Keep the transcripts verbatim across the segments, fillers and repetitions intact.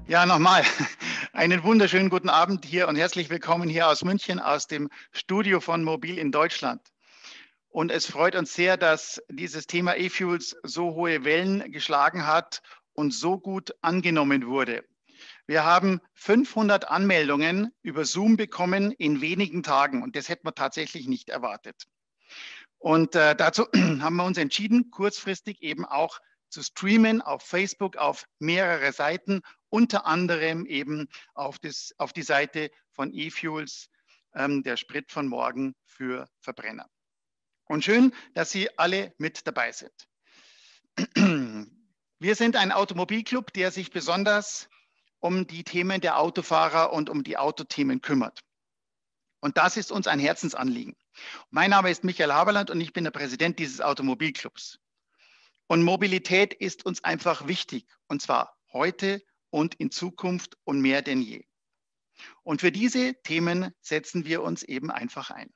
Ja, nochmal einen wunderschönen guten Abend hier und herzlich willkommen hier aus München, aus dem Studio von Mobil in Deutschland. Und es freut uns sehr, dass dieses Thema E-Fuels so hohe Wellen geschlagen hat und so gut angenommen wurde. Wir haben fünfhundert Anmeldungen über Zoom bekommen in wenigen Tagen und das hätten wir tatsächlich nicht erwartet. Und äh, dazu haben wir uns entschieden, kurzfristig eben auch zu streamen auf Facebook, auf mehrere Seiten, unter anderem eben auf, das, auf die Seite von E-Fuels, ähm, der Sprit von morgen für Verbrenner. Und schön, dass Sie alle mit dabei sind. Wir sind ein Automobilclub, der sich besonders um die Themen der Autofahrer und um die Autothemen kümmert. Und das ist uns ein Herzensanliegen. Mein Name ist Michael Haberland und ich bin der Präsident dieses Automobilclubs. Und Mobilität ist uns einfach wichtig, und zwar heute und in Zukunft und mehr denn je. Und für diese Themen setzen wir uns eben einfach ein.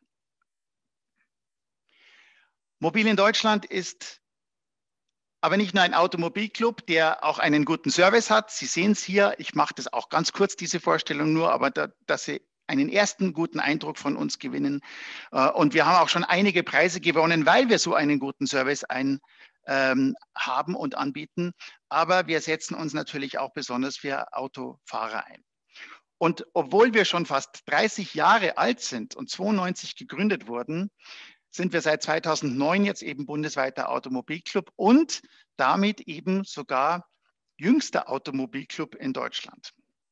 Mobil in Deutschland ist aber nicht nur ein Automobilclub, der auch einen guten Service hat. Sie sehen es hier, ich mache das auch ganz kurz, diese Vorstellung nur, aber da, dass Sie einen ersten guten Eindruck von uns gewinnen. Und wir haben auch schon einige Preise gewonnen, weil wir so einen guten Service ein, ähm, haben und anbieten. Aber wir setzen uns natürlich auch besonders für Autofahrer ein. Und obwohl wir schon fast dreißig Jahre alt sind und zweiundneunzig gegründet wurden, sind wir seit zweitausendneun jetzt eben bundesweiter Automobilclub und damit eben sogar jüngster Automobilclub in Deutschland.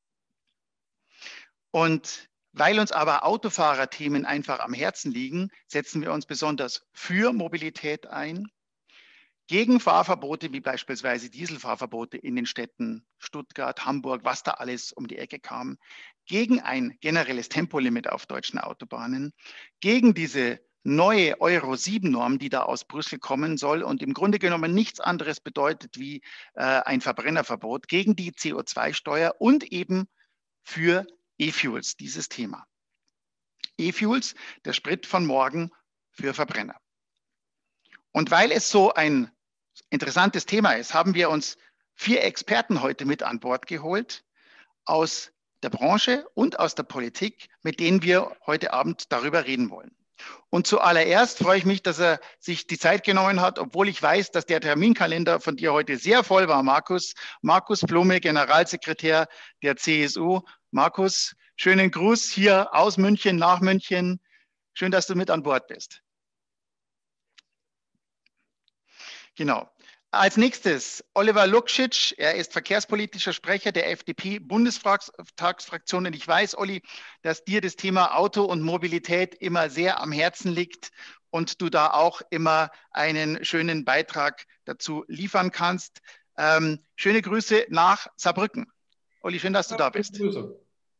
Und weil uns aber Autofahrerthemen einfach am Herzen liegen, setzen wir uns besonders für Mobilität ein, gegen Fahrverbote wie beispielsweise Dieselfahrverbote in den Städten Stuttgart, Hamburg, was da alles um die Ecke kam, gegen ein generelles Tempolimit auf deutschen Autobahnen, gegen diese neue Euro sieben Norm, die da aus Brüssel kommen soll und im Grunde genommen nichts anderes bedeutet wie äh, ein Verbrennerverbot, gegen die C O zwei Steuer und eben für E-Fuels, dieses Thema. E-Fuels, der Sprit von morgen für Verbrenner. Und weil es so ein interessantes Thema ist, haben wir uns vier Experten heute mit an Bord geholt aus der Branche und aus der Politik, mit denen wir heute Abend darüber reden wollen. Und zuallererst freue ich mich, dass er sich die Zeit genommen hat, obwohl ich weiß, dass der Terminkalender von dir heute sehr voll war, Markus. Markus Blume, Generalsekretär der C S U. Markus, schönen Gruß hier aus München, nach München. Schön, dass du mit an Bord bist. Genau. Als nächstes Oliver Lukšić, er ist verkehrspolitischer Sprecher der F D P-Bundestagsfraktion. Und ich weiß, Olli, dass dir das Thema Auto und Mobilität immer sehr am Herzen liegt und du da auch immer einen schönen Beitrag dazu liefern kannst. Ähm, schöne Grüße nach Saarbrücken. Olli, schön, dass du da bist. Grüße.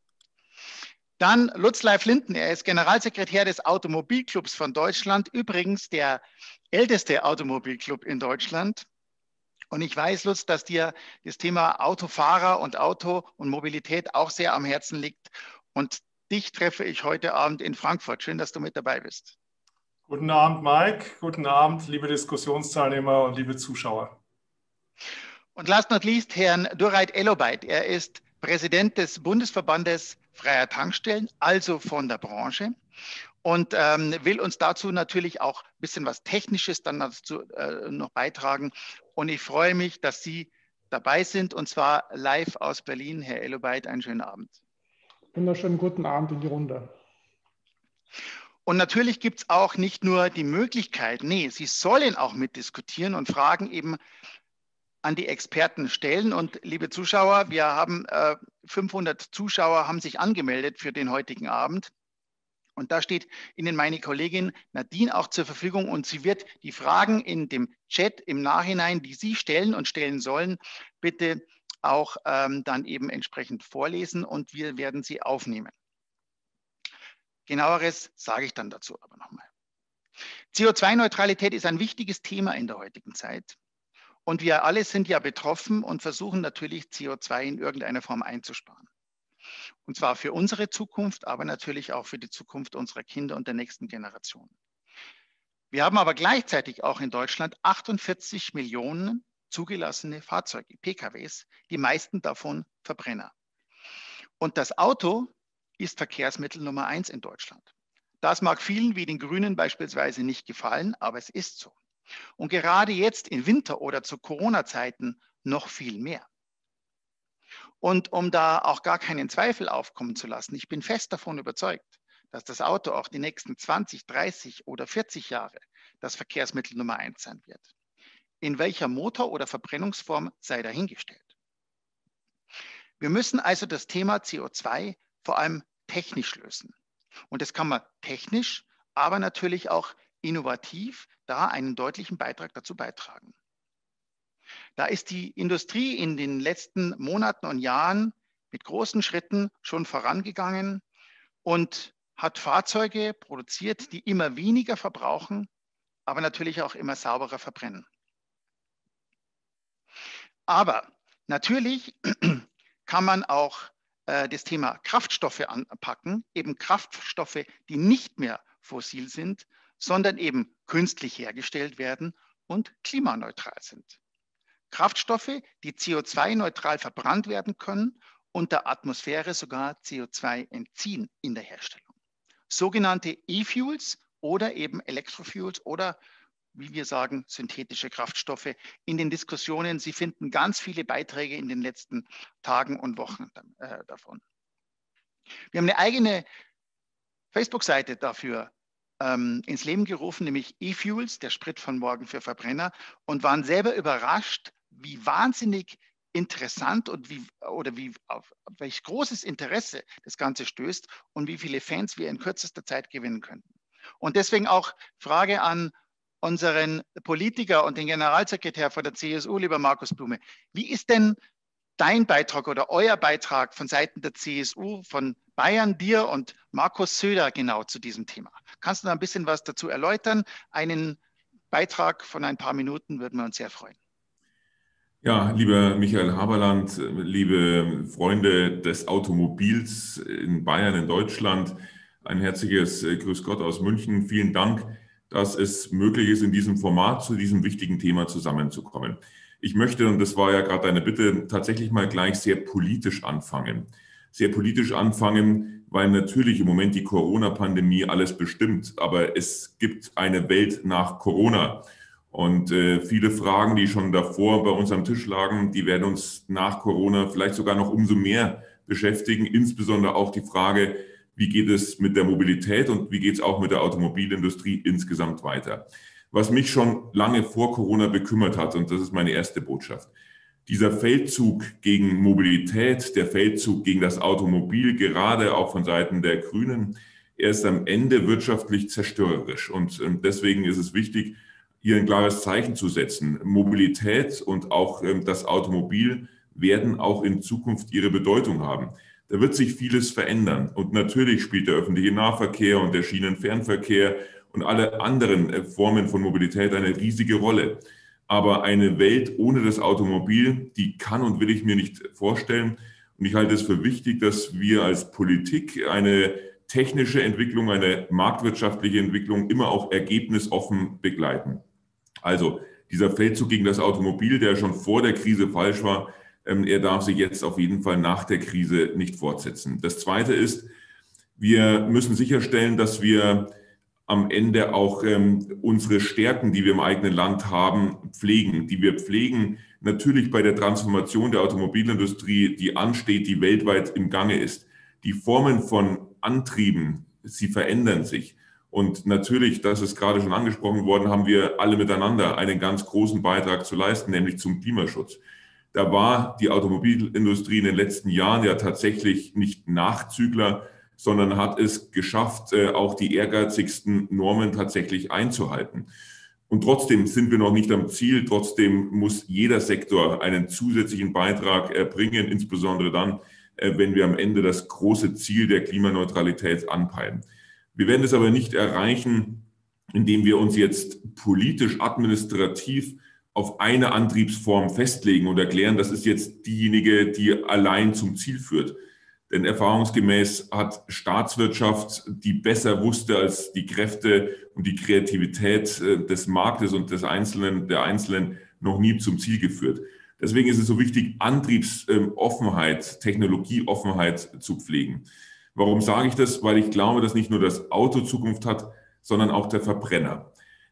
Dann Lutz Leif Linden, er ist Generalsekretär des Automobilclubs von Deutschland, übrigens der älteste Automobilclub in Deutschland. Und ich weiß, Lutz, dass dir das Thema Autofahrer und Auto und Mobilität auch sehr am Herzen liegt. Und dich treffe ich heute Abend in Frankfurt. Schön, dass du mit dabei bist. Guten Abend, Mike. Guten Abend, liebe Diskussionsteilnehmer und liebe Zuschauer. Und last not least, Herrn Dureit Elobeit. Er ist Präsident des Bundesverbandes Freier Tankstellen, also von der Branche. Und ähm, will uns dazu natürlich auch ein bisschen was Technisches dann dazu äh, noch beitragen. Und ich freue mich, dass Sie dabei sind, und zwar live aus Berlin. Herr Elobeit, einen schönen Abend. Wunderschönen guten Abend in die Runde. Und natürlich gibt es auch nicht nur die Möglichkeit, nee, Sie sollen auch mitdiskutieren und Fragen eben an die Experten stellen. Und liebe Zuschauer, wir haben äh, fünfhundert Zuschauer haben sich angemeldet für den heutigen Abend. Und da steht Ihnen meine Kollegin Nadine auch zur Verfügung und sie wird die Fragen in dem Chat im Nachhinein, die Sie stellen und stellen sollen, bitte auch ähm, dann eben entsprechend vorlesen und wir werden sie aufnehmen. Genaueres sage ich dann dazu aber nochmal. C O zwei Neutralität ist ein wichtiges Thema in der heutigen Zeit. Und wir alle sind ja betroffen und versuchen natürlich C O zwei in irgendeiner Form einzusparen. Und zwar für unsere Zukunft, aber natürlich auch für die Zukunft unserer Kinder und der nächsten Generation. Wir haben aber gleichzeitig auch in Deutschland achtundvierzig Millionen zugelassene Fahrzeuge, P K Ws, die meisten davon Verbrenner. Und das Auto ist Verkehrsmittel Nummer eins in Deutschland. Das mag vielen wie den Grünen beispielsweise nicht gefallen, aber es ist so. Und gerade jetzt im Winter oder zu Corona-Zeiten noch viel mehr. Und um da auch gar keinen Zweifel aufkommen zu lassen, ich bin fest davon überzeugt, dass das Auto auch die nächsten zwanzig, dreißig oder vierzig Jahre das Verkehrsmittel Nummer eins sein wird. In welcher Motor- oder Verbrennungsform sei dahingestellt. Wir müssen also das Thema C O zwei vor allem technisch lösen. Und das kann man technisch, aber natürlich auch innovativ da einen deutlichen Beitrag dazu beitragen. Da ist die Industrie in den letzten Monaten und Jahren mit großen Schritten schon vorangegangen und hat Fahrzeuge produziert, die immer weniger verbrauchen, aber natürlich auch immer sauberer verbrennen. Aber natürlich kann man auch äh, das Thema Kraftstoffe anpacken, eben Kraftstoffe, die nicht mehr fossil sind, sondern eben künstlich hergestellt werden und klimaneutral sind. Kraftstoffe, die C O zwei neutral verbrannt werden können und der Atmosphäre sogar C O zwei entziehen in der Herstellung. Sogenannte E-Fuels oder eben Elektrofuels oder, wie wir sagen, synthetische Kraftstoffe in den Diskussionen. Sie finden ganz viele Beiträge in den letzten Tagen und Wochen äh, davon. Wir haben eine eigene Facebook-Seite dafür ähm, ins Leben gerufen, nämlich E-Fuels, der Sprit von morgen für Verbrenner, und waren selber überrascht, wie wahnsinnig interessant und wie, oder wie, auf, auf welch großes Interesse das Ganze stößt und wie viele Fans wir in kürzester Zeit gewinnen könnten. Und deswegen auch Frage an unseren Politiker und den Generalsekretär von der C S U, lieber Markus Blume. Wie ist denn dein Beitrag oder euer Beitrag von Seiten der C S U, von Bayern, dir und Markus Söder genau zu diesem Thema? Kannst du da ein bisschen was dazu erläutern? Einen Beitrag von ein paar Minuten würden wir uns sehr freuen. Ja, lieber Michael Haberland, liebe Freunde des Automobils in Bayern, in Deutschland, ein herzliches Grüß Gott aus München. Vielen Dank, dass es möglich ist, in diesem Format zu diesem wichtigen Thema zusammenzukommen. Ich möchte, und das war ja gerade eine Bitte, tatsächlich mal gleich sehr politisch anfangen. Sehr politisch anfangen, weil natürlich im Moment die Corona-Pandemie alles bestimmt, aber es gibt eine Welt nach Corona. Und äh, viele Fragen, die schon davor bei uns am Tisch lagen, die werden uns nach Corona vielleicht sogar noch umso mehr beschäftigen. Insbesondere auch die Frage, wie geht es mit der Mobilität und wie geht es auch mit der Automobilindustrie insgesamt weiter. Was mich schon lange vor Corona bekümmert hat, und das ist meine erste Botschaft, dieser Feldzug gegen Mobilität, der Feldzug gegen das Automobil, gerade auch von Seiten der Grünen, er ist am Ende wirtschaftlich zerstörerisch. Und äh, deswegen ist es wichtig, hier ein klares Zeichen zu setzen. Mobilität und auch ähm, das Automobil werden auch in Zukunft ihre Bedeutung haben. Da wird sich vieles verändern. Und natürlich spielt der öffentliche Nahverkehr und der Schienenfernverkehr und alle anderen äh, Formen von Mobilität eine riesige Rolle. Aber eine Welt ohne das Automobil, die kann und will ich mir nicht vorstellen. Und ich halte es für wichtig, dass wir als Politik eine technische Entwicklung, eine marktwirtschaftliche Entwicklung immer auch ergebnisoffen begleiten. Also dieser Feldzug gegen das Automobil, der schon vor der Krise falsch war, ähm, er darf sich jetzt auf jeden Fall nach der Krise nicht fortsetzen. Das Zweite ist, wir müssen sicherstellen, dass wir am Ende auch ähm, unsere Stärken, die wir im eigenen Land haben, pflegen, die wir pflegen, natürlich bei der Transformation der Automobilindustrie, die ansteht, die weltweit im Gange ist. Die Formen von Antrieben, sie verändern sich. Und natürlich, das ist gerade schon angesprochen worden, haben wir alle miteinander einen ganz großen Beitrag zu leisten, nämlich zum Klimaschutz. Da war die Automobilindustrie in den letzten Jahren ja tatsächlich nicht Nachzügler, sondern hat es geschafft, auch die ehrgeizigsten Normen tatsächlich einzuhalten. Und trotzdem sind wir noch nicht am Ziel. Trotzdem muss jeder Sektor einen zusätzlichen Beitrag erbringen, insbesondere dann, wenn wir am Ende das große Ziel der Klimaneutralität anpeilen. Wir werden es aber nicht erreichen, indem wir uns jetzt politisch, administrativ auf eine Antriebsform festlegen und erklären, das ist jetzt diejenige, die allein zum Ziel führt. Denn erfahrungsgemäß hat Staatswirtschaft, die besser wusste als die Kräfte und die Kreativität des Marktes und des Einzelnen, der Einzelnen, noch nie zum Ziel geführt. Deswegen ist es so wichtig, Antriebsoffenheit, Technologieoffenheit zu pflegen. Warum sage ich das? Weil ich glaube, dass nicht nur das Auto Zukunft hat, sondern auch der Verbrenner.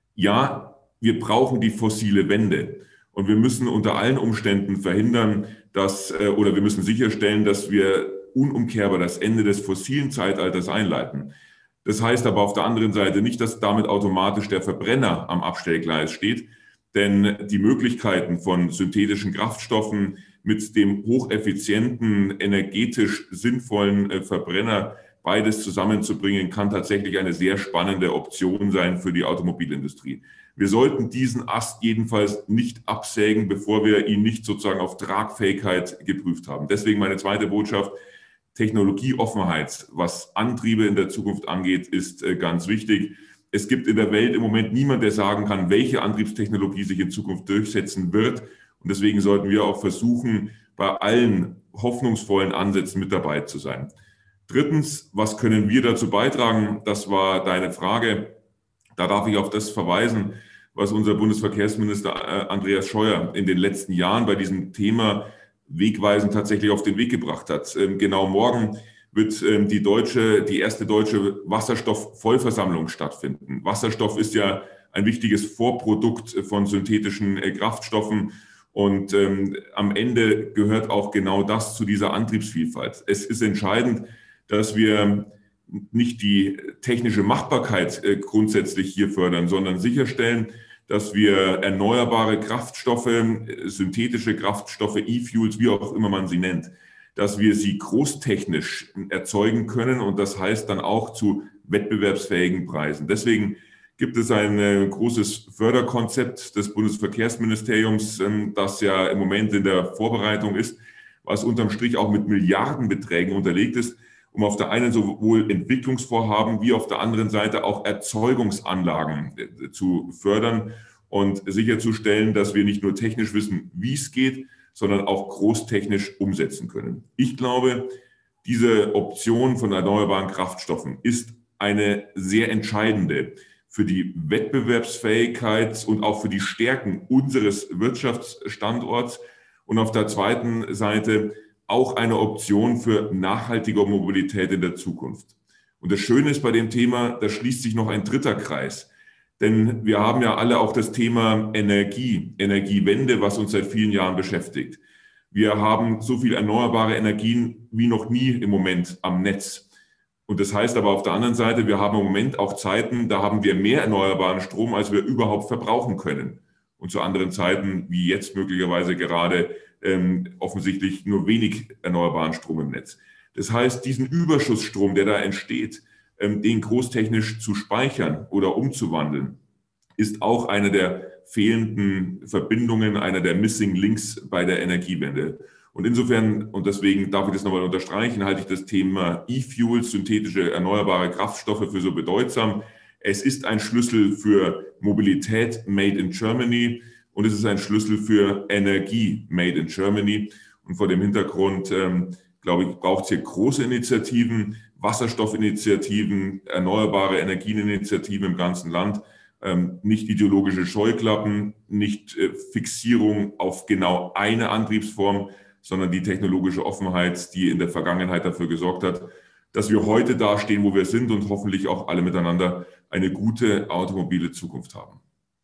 Ja, wir brauchen die fossile Wende und wir müssen unter allen Umständen verhindern, dass, oder wir müssen sicherstellen, dass wir unumkehrbar das Ende des fossilen Zeitalters einleiten. Das heißt aber auf der anderen Seite nicht, dass damit automatisch der Verbrenner am Abstellgleis steht, denn die Möglichkeiten von synthetischen Kraftstoffen mit dem hocheffizienten, energetisch sinnvollen Verbrenner beides zusammenzubringen, kann tatsächlich eine sehr spannende Option sein für die Automobilindustrie. Wir sollten diesen Ast jedenfalls nicht absägen, bevor wir ihn nicht sozusagen auf Tragfähigkeit geprüft haben. Deswegen meine zweite Botschaft: Technologieoffenheit, was Antriebe in der Zukunft angeht, ist ganz wichtig. Es gibt in der Welt im Moment niemand, der sagen kann, welche Antriebstechnologie sich in Zukunft durchsetzen wird. Und deswegen sollten wir auch versuchen, bei allen hoffnungsvollen Ansätzen mit dabei zu sein. Drittens, was können wir dazu beitragen? Das war deine Frage. Da darf ich auf das verweisen, was unser Bundesverkehrsminister Andreas Scheuer in den letzten Jahren bei diesem Thema wegweisend tatsächlich auf den Weg gebracht hat. Genau morgen wird die deutsche, die erste deutsche Wasserstoffvollversammlung stattfinden. Wasserstoff ist ja ein wichtiges Vorprodukt von synthetischen Kraftstoffen und ähm, am Ende gehört auch genau das zu dieser Antriebsvielfalt. Es ist entscheidend, dass wir nicht die technische Machbarkeit äh, grundsätzlich hier fördern, sondern sicherstellen, dass wir erneuerbare Kraftstoffe, synthetische Kraftstoffe, E-Fuels, wie auch immer man sie nennt, dass wir sie großtechnisch erzeugen können und das heißt dann auch zu wettbewerbsfähigen Preisen. Deswegen gibt es ein äh, großes Förderkonzept des Bundesverkehrsministeriums, ähm, das ja im Moment in der Vorbereitung ist, was unterm Strich auch mit Milliardenbeträgen unterlegt ist, um auf der einen sowohl Entwicklungsvorhaben wie auf der anderen Seite auch Erzeugungsanlagen äh, zu fördern und sicherzustellen, dass wir nicht nur technisch wissen, wie es geht, sondern auch großtechnisch umsetzen können. Ich glaube, diese Option von erneuerbaren Kraftstoffen ist eine sehr entscheidende für die Wettbewerbsfähigkeit und auch für die Stärken unseres Wirtschaftsstandorts und auf der zweiten Seite auch eine Option für nachhaltige Mobilität in der Zukunft. Und das Schöne ist bei dem Thema, da schließt sich noch ein dritter Kreis. Denn wir haben ja alle auch das Thema Energie, Energiewende, was uns seit vielen Jahren beschäftigt. Wir haben so viel erneuerbare Energien wie noch nie im Moment am Netz. Und das heißt aber auf der anderen Seite, wir haben im Moment auch Zeiten, da haben wir mehr erneuerbaren Strom, als wir überhaupt verbrauchen können. Und zu anderen Zeiten, wie jetzt möglicherweise gerade, ähm, offensichtlich nur wenig erneuerbaren Strom im Netz. Das heißt, diesen Überschussstrom, der da entsteht, ähm, den großtechnisch zu speichern oder umzuwandeln, ist auch eine der fehlenden Verbindungen, einer der Missing Links bei der Energiewende. Und insofern, und deswegen darf ich das nochmal unterstreichen, halte ich das Thema E-Fuels, synthetische erneuerbare Kraftstoffe, für so bedeutsam. Es ist ein Schlüssel für Mobilität made in Germany und es ist ein Schlüssel für Energie made in Germany. Und vor dem Hintergrund, ähm, glaube ich, braucht es hier große Initiativen, Wasserstoffinitiativen, erneuerbare Energieninitiativen im ganzen Land. Ähm, nicht ideologische Scheuklappen, nicht äh, Fixierung auf genau eine Antriebsform, sondern die technologische Offenheit, die in der Vergangenheit dafür gesorgt hat, dass wir heute da stehen, wo wir sind und hoffentlich auch alle miteinander eine gute automobile Zukunft haben.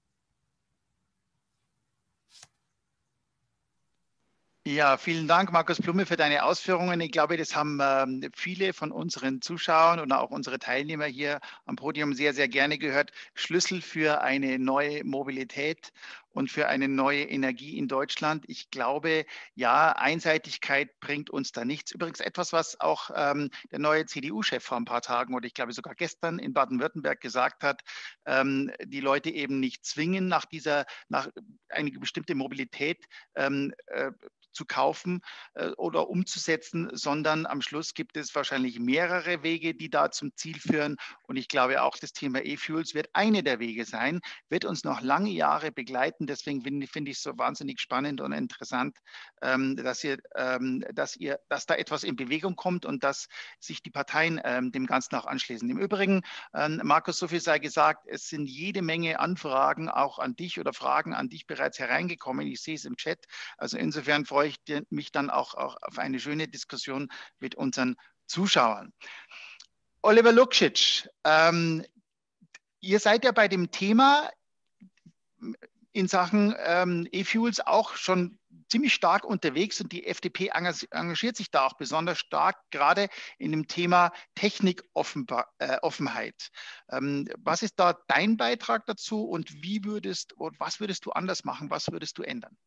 Ja, vielen Dank, Markus Blume, für deine Ausführungen. Ich glaube, das haben ähm, viele von unseren Zuschauern und auch unsere Teilnehmer hier am Podium sehr, sehr gerne gehört. Schlüssel für eine neue Mobilität und für eine neue Energie in Deutschland. Ich glaube, ja, Einseitigkeit bringt uns da nichts. Übrigens etwas, was auch ähm, der neue C D U-Chef vor ein paar Tagen oder ich glaube sogar gestern in Baden-Württemberg gesagt hat, ähm, die Leute eben nicht zwingen, nach dieser, nach eine bestimmte Mobilität ähm, äh, zu kaufen äh, oder umzusetzen, sondern am Schluss gibt es wahrscheinlich mehrere Wege, die da zum Ziel führen. Und ich glaube auch, das Thema E-Fuels wird eine der Wege sein, wird uns noch lange Jahre begleiten. beantworten. Deswegen finde find ich es so wahnsinnig spannend und interessant, ähm, dass, ihr, ähm, dass, ihr, dass da etwas in Bewegung kommt und dass sich die Parteien ähm, dem Ganzen auch anschließen. Im Übrigen, ähm, Markus, so viel sei gesagt, es sind jede Menge Anfragen auch an dich oder Fragen an dich bereits hereingekommen. Ich sehe es im Chat. Also insofern freue ich mich dann auch, auch auf eine schöne Diskussion mit unseren Zuschauern. Oliver Lukšić, ähm, ihr seid ja bei dem Thema in Sachen ähm, E-Fuels auch schon ziemlich stark unterwegs und die F D P engagiert sich da auch besonders stark, gerade in dem Thema Technikoffenheit. Ähm, was ist da dein Beitrag dazu und wie würdest, und was würdest du anders machen, was würdest du ändern?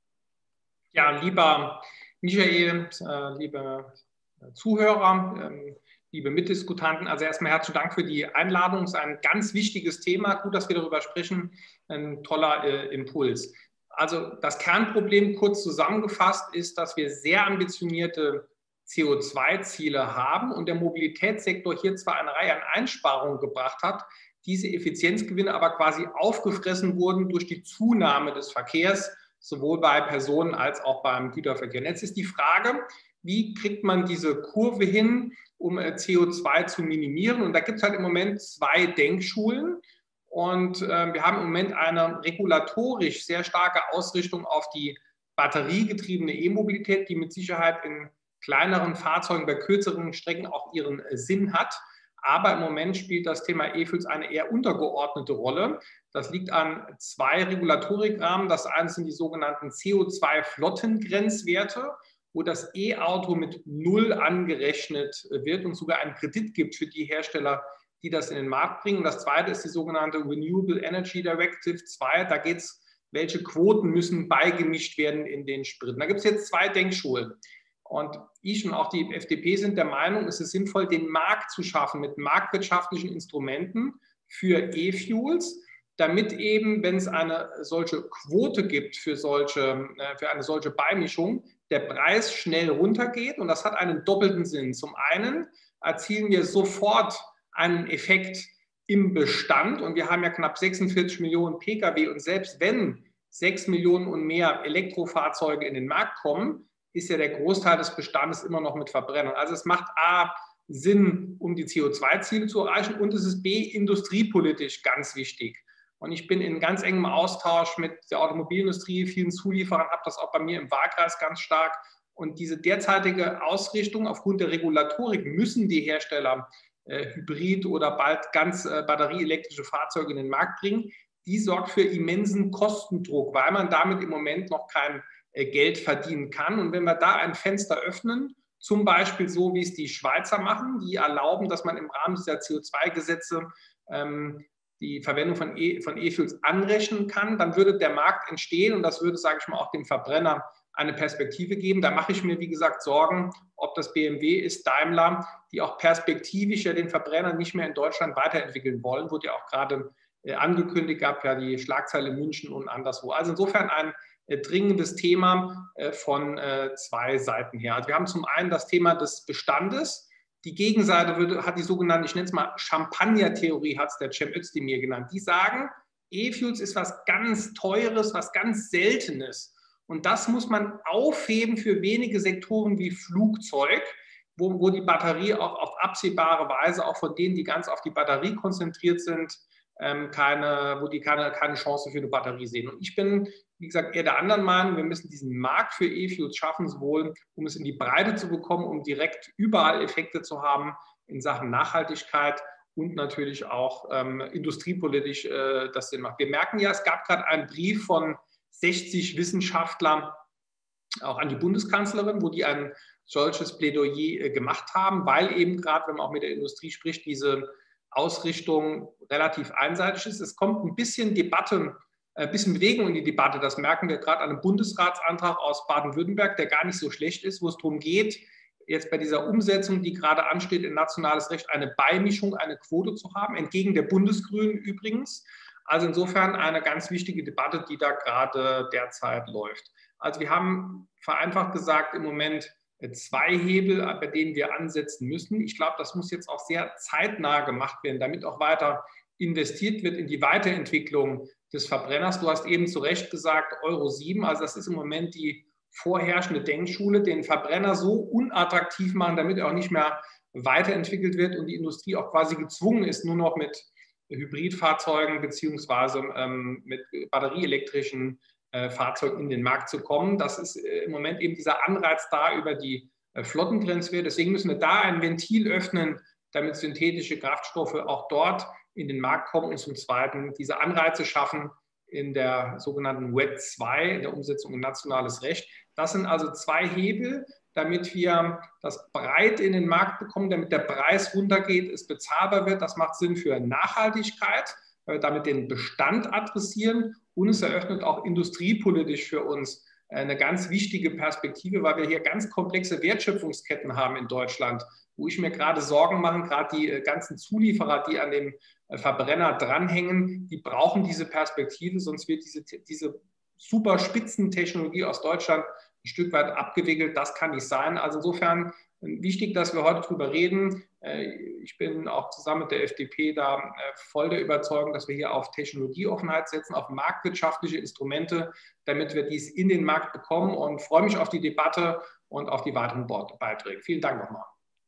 Ja, lieber Michael, äh, liebe Zuhörer, ähm, liebe Mitdiskutanten, also erstmal herzlichen Dank für die Einladung. Es ist ein ganz wichtiges Thema. Gut, dass wir darüber sprechen. Ein toller äh, Impuls. Also das Kernproblem kurz zusammengefasst ist, dass wir sehr ambitionierte C O zwei Ziele haben und der Mobilitätssektor hier zwar eine Reihe an Einsparungen gebracht hat, diese Effizienzgewinne aber quasi aufgefressen wurden durch die Zunahme des Verkehrs, sowohl bei Personen als auch beim Güterverkehr. Und jetzt ist die Frage, wie kriegt man diese Kurve hin, um C O zwei zu minimieren? Und da gibt es halt im Moment zwei Denkschulen. Und äh, wir haben im Moment eine regulatorisch sehr starke Ausrichtung auf die batteriegetriebene E-Mobilität, die mit Sicherheit in kleineren Fahrzeugen bei kürzeren Strecken auch ihren äh, Sinn hat. Aber im Moment spielt das Thema E-Fuels eine eher untergeordnete Rolle. Das liegt an zwei Regulatorikrahmen. Das eine sind die sogenannten C O zwei Flottengrenzwerte, wo das E-Auto mit Null angerechnet wird und sogar einen Kredit gibt für die Hersteller, die das in den Markt bringen. Und das zweite ist die sogenannte Renewable Energy Directive zwei. Da geht es, welche Quoten müssen beigemischt werden in den Sprit. Da gibt es jetzt zwei Denkschulen. Und ich und auch die F D P sind der Meinung, es ist sinnvoll, den Markt zu schaffen mit marktwirtschaftlichen Instrumenten für E-Fuels, damit eben, wenn es eine solche Quote gibt für, solche, für eine solche Beimischung, der Preis schnell runtergeht. Und das hat einen doppelten Sinn. Zum einen erzielen wir sofort einen Effekt im Bestand. Und wir haben ja knapp sechsundvierzig Millionen Pkw. Und selbst wenn sechs Millionen und mehr Elektrofahrzeuge in den Markt kommen, ist ja der Großteil des Bestandes immer noch mit Verbrennern. Also es macht A, Sinn, um die C O zwei Ziele zu erreichen, und es ist B, industriepolitisch ganz wichtig. Und ich bin in ganz engem Austausch mit der Automobilindustrie, vielen Zulieferern, habe das auch bei mir im Wahlkreis ganz stark. Und diese derzeitige Ausrichtung aufgrund der Regulatorik müssen die Hersteller äh, Hybrid- oder bald ganz äh, batterieelektrische Fahrzeuge in den Markt bringen. Die sorgt für immensen Kostendruck, weil man damit im Moment noch kein äh, Geld verdienen kann. Und wenn wir da ein Fenster öffnen, zum Beispiel so, wie es die Schweizer machen, die erlauben, dass man im Rahmen dieser C O zwei Gesetze ähm, die Verwendung von E- von E-Fuels anrechnen kann, dann würde der Markt entstehen und das würde, sage ich mal, auch dem Verbrenner eine Perspektive geben. Da mache ich mir, wie gesagt, Sorgen, ob das B M W ist, Daimler, die auch perspektivisch ja den Verbrenner nicht mehr in Deutschland weiterentwickeln wollen, wurde ja auch gerade äh, angekündigt, gab ja die Schlagzeile in München und anderswo. Also insofern ein äh, dringendes Thema äh, von äh, zwei Seiten her. Also wir haben zum einen das Thema des Bestandes. Die Gegenseite würde, hat die sogenannte, ich nenne es mal Champagner-Theorie, hat es der Cem Özdemir genannt. Die sagen, E-Fuels ist was ganz Teures, was ganz Seltenes. Und das muss man aufheben für wenige Sektoren wie Flugzeug, wo, wo die Batterie auch auf absehbare Weise, auch von denen, die ganz auf die Batterie konzentriert sind, ähm, keine, wo die keine, keine Chance für eine Batterie sehen. Und ich bin, wie gesagt, eher der anderen Meinung, wir müssen diesen Markt für E-Fuels schaffen, sowohl um es in die Breite zu bekommen, um direkt überall Effekte zu haben in Sachen Nachhaltigkeit und natürlich auch ähm, industriepolitisch äh, das Sinn macht. Wir merken ja, es gab gerade einen Brief von sechzig Wissenschaftlern auch an die Bundeskanzlerin, wo die ein solches Plädoyer äh, gemacht haben, weil eben gerade, wenn man auch mit der Industrie spricht, diese Ausrichtung relativ einseitig ist. Es kommt ein bisschen Debatte, ein bisschen Bewegung in die Debatte. Das merken wir gerade an einem Bundesratsantrag aus Baden-Württemberg, der gar nicht so schlecht ist, wo es darum geht, jetzt bei dieser Umsetzung, die gerade ansteht, in nationales Recht eine Beimischung, eine Quote zu haben, entgegen der Bundesgrünen übrigens. Also insofern eine ganz wichtige Debatte, die da gerade derzeit läuft. Also wir haben vereinfacht gesagt im Moment zwei Hebel, bei denen wir ansetzen müssen. Ich glaube, das muss jetzt auch sehr zeitnah gemacht werden, damit auch weiter investiert wird in die Weiterentwicklung des Verbrenners. Du hast eben zu Recht gesagt, Euro sieben, also das ist im Moment die vorherrschende Denkschule, den Verbrenner so unattraktiv machen, damit er auch nicht mehr weiterentwickelt wird und die Industrie auch quasi gezwungen ist, nur noch mit Hybridfahrzeugen beziehungsweise ähm, mit batterieelektrischen äh, Fahrzeugen in den Markt zu kommen. Das ist äh, im Moment eben dieser Anreiz da über die äh, Flottengrenzwerte. Deswegen müssen wir da ein Ventil öffnen, damit synthetische Kraftstoffe auch dort in den Markt kommen und zum Zweiten diese Anreize schaffen in der sogenannten W E T zwei, in der Umsetzung in nationales Recht. Das sind also zwei Hebel, damit wir das breit in den Markt bekommen, damit der Preis runtergeht, es bezahlbar wird. Das macht Sinn für Nachhaltigkeit, weil wir damit den Bestand adressieren und es eröffnet auch industriepolitisch für uns eine ganz wichtige Perspektive, weil wir hier ganz komplexe Wertschöpfungsketten haben in Deutschland, wo ich mir gerade Sorgen mache, gerade die ganzen Zulieferer, die an dem Verbrenner dranhängen, die brauchen diese Perspektive, sonst wird diese, diese super Spitzentechnologie aus Deutschland ein Stück weit abgewickelt. Das kann nicht sein. Also insofern wichtig, dass wir heute darüber reden. Ich bin auch zusammen mit der F D P da voll der Überzeugung, dass wir hier auf Technologieoffenheit setzen, auf marktwirtschaftliche Instrumente, damit wir dies in den Markt bekommen und freue mich auf die Debatte und auf die weiteren Beiträge. Vielen Dank nochmal.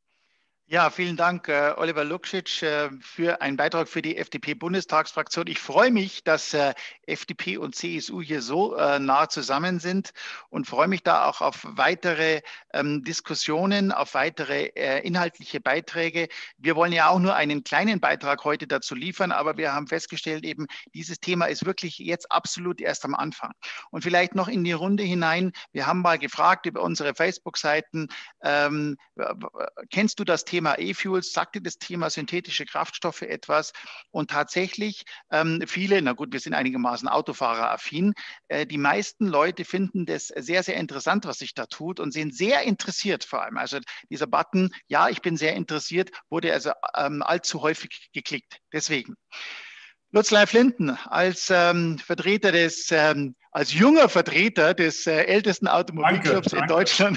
Ja, vielen Dank, äh, Oliver Lukšić, äh, für einen Beitrag für die F D P-Bundestagsfraktion. Ich freue mich, dass äh, F D P und C S U hier so äh, nah zusammen sind und freue mich da auch auf weitere ähm, Diskussionen, auf weitere äh, inhaltliche Beiträge. Wir wollen ja auch nur einen kleinen Beitrag heute dazu liefern, aber wir haben festgestellt, eben dieses Thema ist wirklich jetzt absolut erst am Anfang. Und vielleicht noch in die Runde hinein, wir haben mal gefragt über unsere Facebook-Seiten, ähm, kennst du das Thema E-Fuels, sagt dir das Thema synthetische Kraftstoffe etwas? Und tatsächlich ähm, viele, na gut, wir sind einigermaßen autofahreraffin, äh, die meisten Leute finden das sehr, sehr interessant, was sich da tut und sind sehr interessiert vor allem. Also dieser Button, ja, ich bin sehr interessiert, wurde also ähm, allzu häufig geklickt. Deswegen. Lutz Leif-Linden, als ähm, Vertreter des, ähm, als junger Vertreter des äh, ältesten Automobilclubs danke, in danke. Deutschland.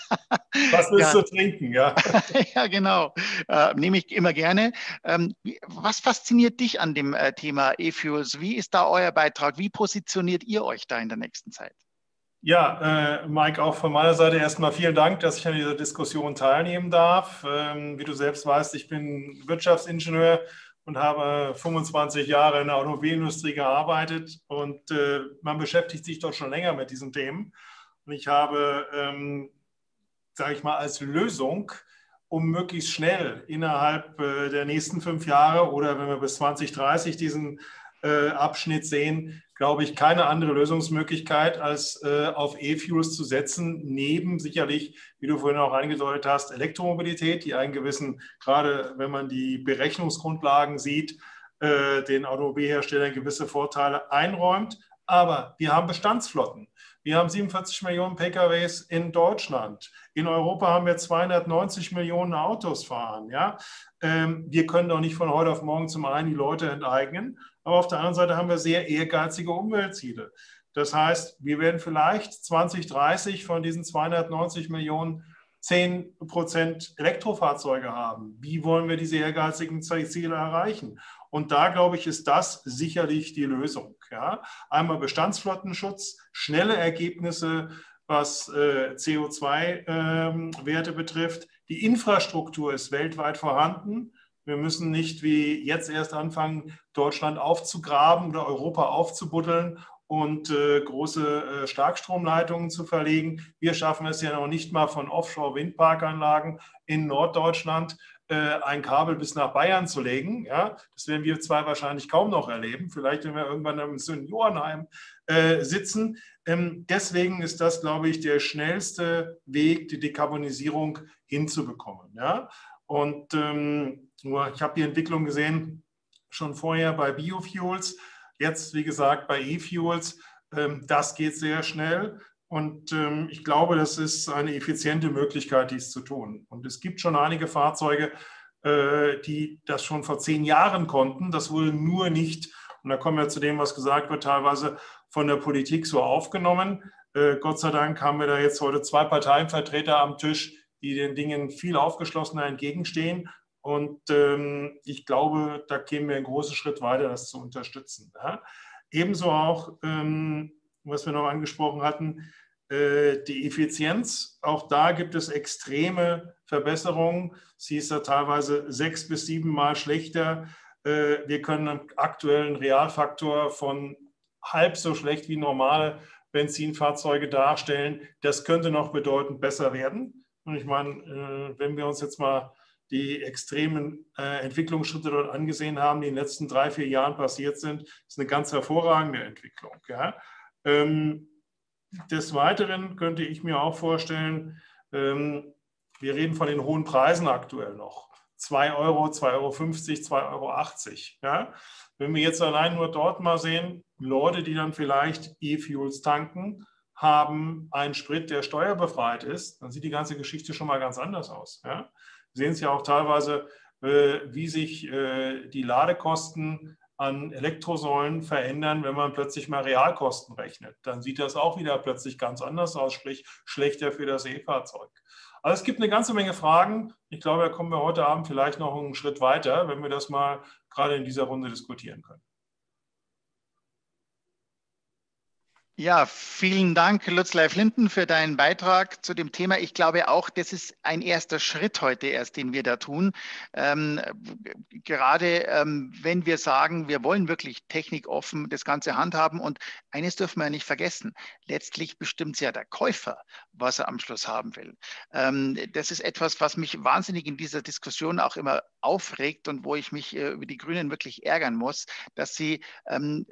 Was willst ja. du trinken, ja? Ja, genau. Äh, nehme ich immer gerne. Ähm, was fasziniert dich an dem äh, Thema E-Fuels? Wie ist da euer Beitrag? Wie positioniert ihr euch da in der nächsten Zeit? Ja, äh, Mike, auch von meiner Seite erstmal vielen Dank, dass ich an dieser Diskussion teilnehmen darf. Ähm, wie du selbst weißt, ich bin Wirtschaftsingenieur und habe fünfundzwanzig Jahre in der Automobilindustrie gearbeitet und äh, man beschäftigt sich dort schon länger mit diesen Themen. Und ich habe, ähm, sage ich mal, als Lösung, um möglichst schnell innerhalb äh, der nächsten fünf Jahre oder wenn wir bis zwanzig dreißig diesen äh, Abschnitt sehen, glaube ich, keine andere Lösungsmöglichkeit, als äh, auf E-Fuels zu setzen, neben sicherlich, wie du vorhin auch angedeutet hast, Elektromobilität, die einen gewissen, gerade wenn man die Berechnungsgrundlagen sieht, äh, den Automobilherstellern gewisse Vorteile einräumt. Aber wir haben Bestandsflotten. Wir haben siebenundvierzig Millionen P K Ws in Deutschland. In Europa haben wir zweihundertneunzig Millionen Autos fahren. Ja? Ähm, wir können doch nicht von heute auf morgen zum einen die Leute enteignen, aber auf der anderen Seite haben wir sehr ehrgeizige Umweltziele. Das heißt, wir werden vielleicht zwanzig dreißig von diesen zweihundertneunzig Millionen zehn Prozent Elektrofahrzeuge haben. Wie wollen wir diese ehrgeizigen Ziele erreichen? Und da, glaube ich, ist das sicherlich die Lösung. Ja? Einmal Bestandsflottenschutz, schnelle Ergebnisse, was äh, C O zwei Werte ähm, betrifft. Die Infrastruktur ist weltweit vorhanden. Wir müssen nicht wie jetzt erst anfangen, Deutschland aufzugraben oder Europa aufzubuddeln und äh, große äh, Starkstromleitungen zu verlegen. Wir schaffen es ja noch nicht mal von Offshore-Windparkanlagen in Norddeutschland äh, ein Kabel bis nach Bayern zu legen. Ja? Das werden wir zwei wahrscheinlich kaum noch erleben. Vielleicht, wenn wir irgendwann im Seniorenheim äh, sitzen. Ähm, deswegen ist das, glaube ich, der schnellste Weg, die Dekarbonisierung hinzubekommen. Ja? Und ähm, nur, ich habe die Entwicklung gesehen, schon vorher bei Biofuels, jetzt, wie gesagt, bei E-Fuels. Ähm, das geht sehr schnell und ähm, ich glaube, das ist eine effiziente Möglichkeit, dies zu tun. Und es gibt schon einige Fahrzeuge, äh, die das schon vor zehn Jahren konnten. Das wurde nur nicht, und da kommen wir zu dem, was gesagt wird, teilweise von der Politik so aufgenommen. Äh, Gott sei Dank haben wir da jetzt heute zwei Parteienvertreter am Tisch, die den Dingen viel aufgeschlossener entgegenstehen. Und ähm, ich glaube, da kämen wir einen großen Schritt weiter, das zu unterstützen. Ja? Ebenso auch, ähm, was wir noch angesprochen hatten, äh, die Effizienz. Auch da gibt es extreme Verbesserungen. Sie ist da teilweise sechs bis sieben Mal schlechter. Äh, wir können einen aktuellen Realfaktor von halb so schlecht wie normale Benzinfahrzeuge darstellen. Das könnte noch bedeutend besser werden. Und ich meine, äh, wenn wir uns jetzt mal die extremen äh, Entwicklungsschritte dort angesehen haben, die in den letzten drei, vier Jahren passiert sind, ist eine ganz hervorragende Entwicklung. Ja? Ähm, des Weiteren könnte ich mir auch vorstellen, ähm, wir reden von den hohen Preisen aktuell noch. zwei Euro, zwei Euro fünfzig, zwei Euro achtzig. Ja? Wenn wir jetzt allein nur dort mal sehen, Leute, die dann vielleicht E-Fuels tanken, haben einen Sprit, der steuerbefreit ist, dann sieht die ganze Geschichte schon mal ganz anders aus. Ja? Wir sehen es ja auch teilweise, äh, wie sich äh, die Ladekosten an Elektrosäulen verändern, wenn man plötzlich mal Realkosten rechnet. Dann sieht das auch wieder plötzlich ganz anders aus, sprich schlechter für das E-Fahrzeug. Also es gibt eine ganze Menge Fragen. Ich glaube, da kommen wir heute Abend vielleicht noch einen Schritt weiter, wenn wir das mal gerade in dieser Runde diskutieren können. Ja, vielen Dank, Lutz Leif-Linden, für deinen Beitrag zu dem Thema. Ich glaube auch, das ist ein erster Schritt heute erst, den wir da tun. Ähm, gerade ähm, wenn wir sagen, wir wollen wirklich technikoffen das Ganze handhaben. Und eines dürfen wir nicht vergessen, letztlich bestimmt es ja der Käufer, was er am Schluss haben will. Ähm, das ist etwas, was mich wahnsinnig in dieser Diskussion auch immer aufregt und wo ich mich äh, über die Grünen wirklich ärgern muss, dass sie ähm,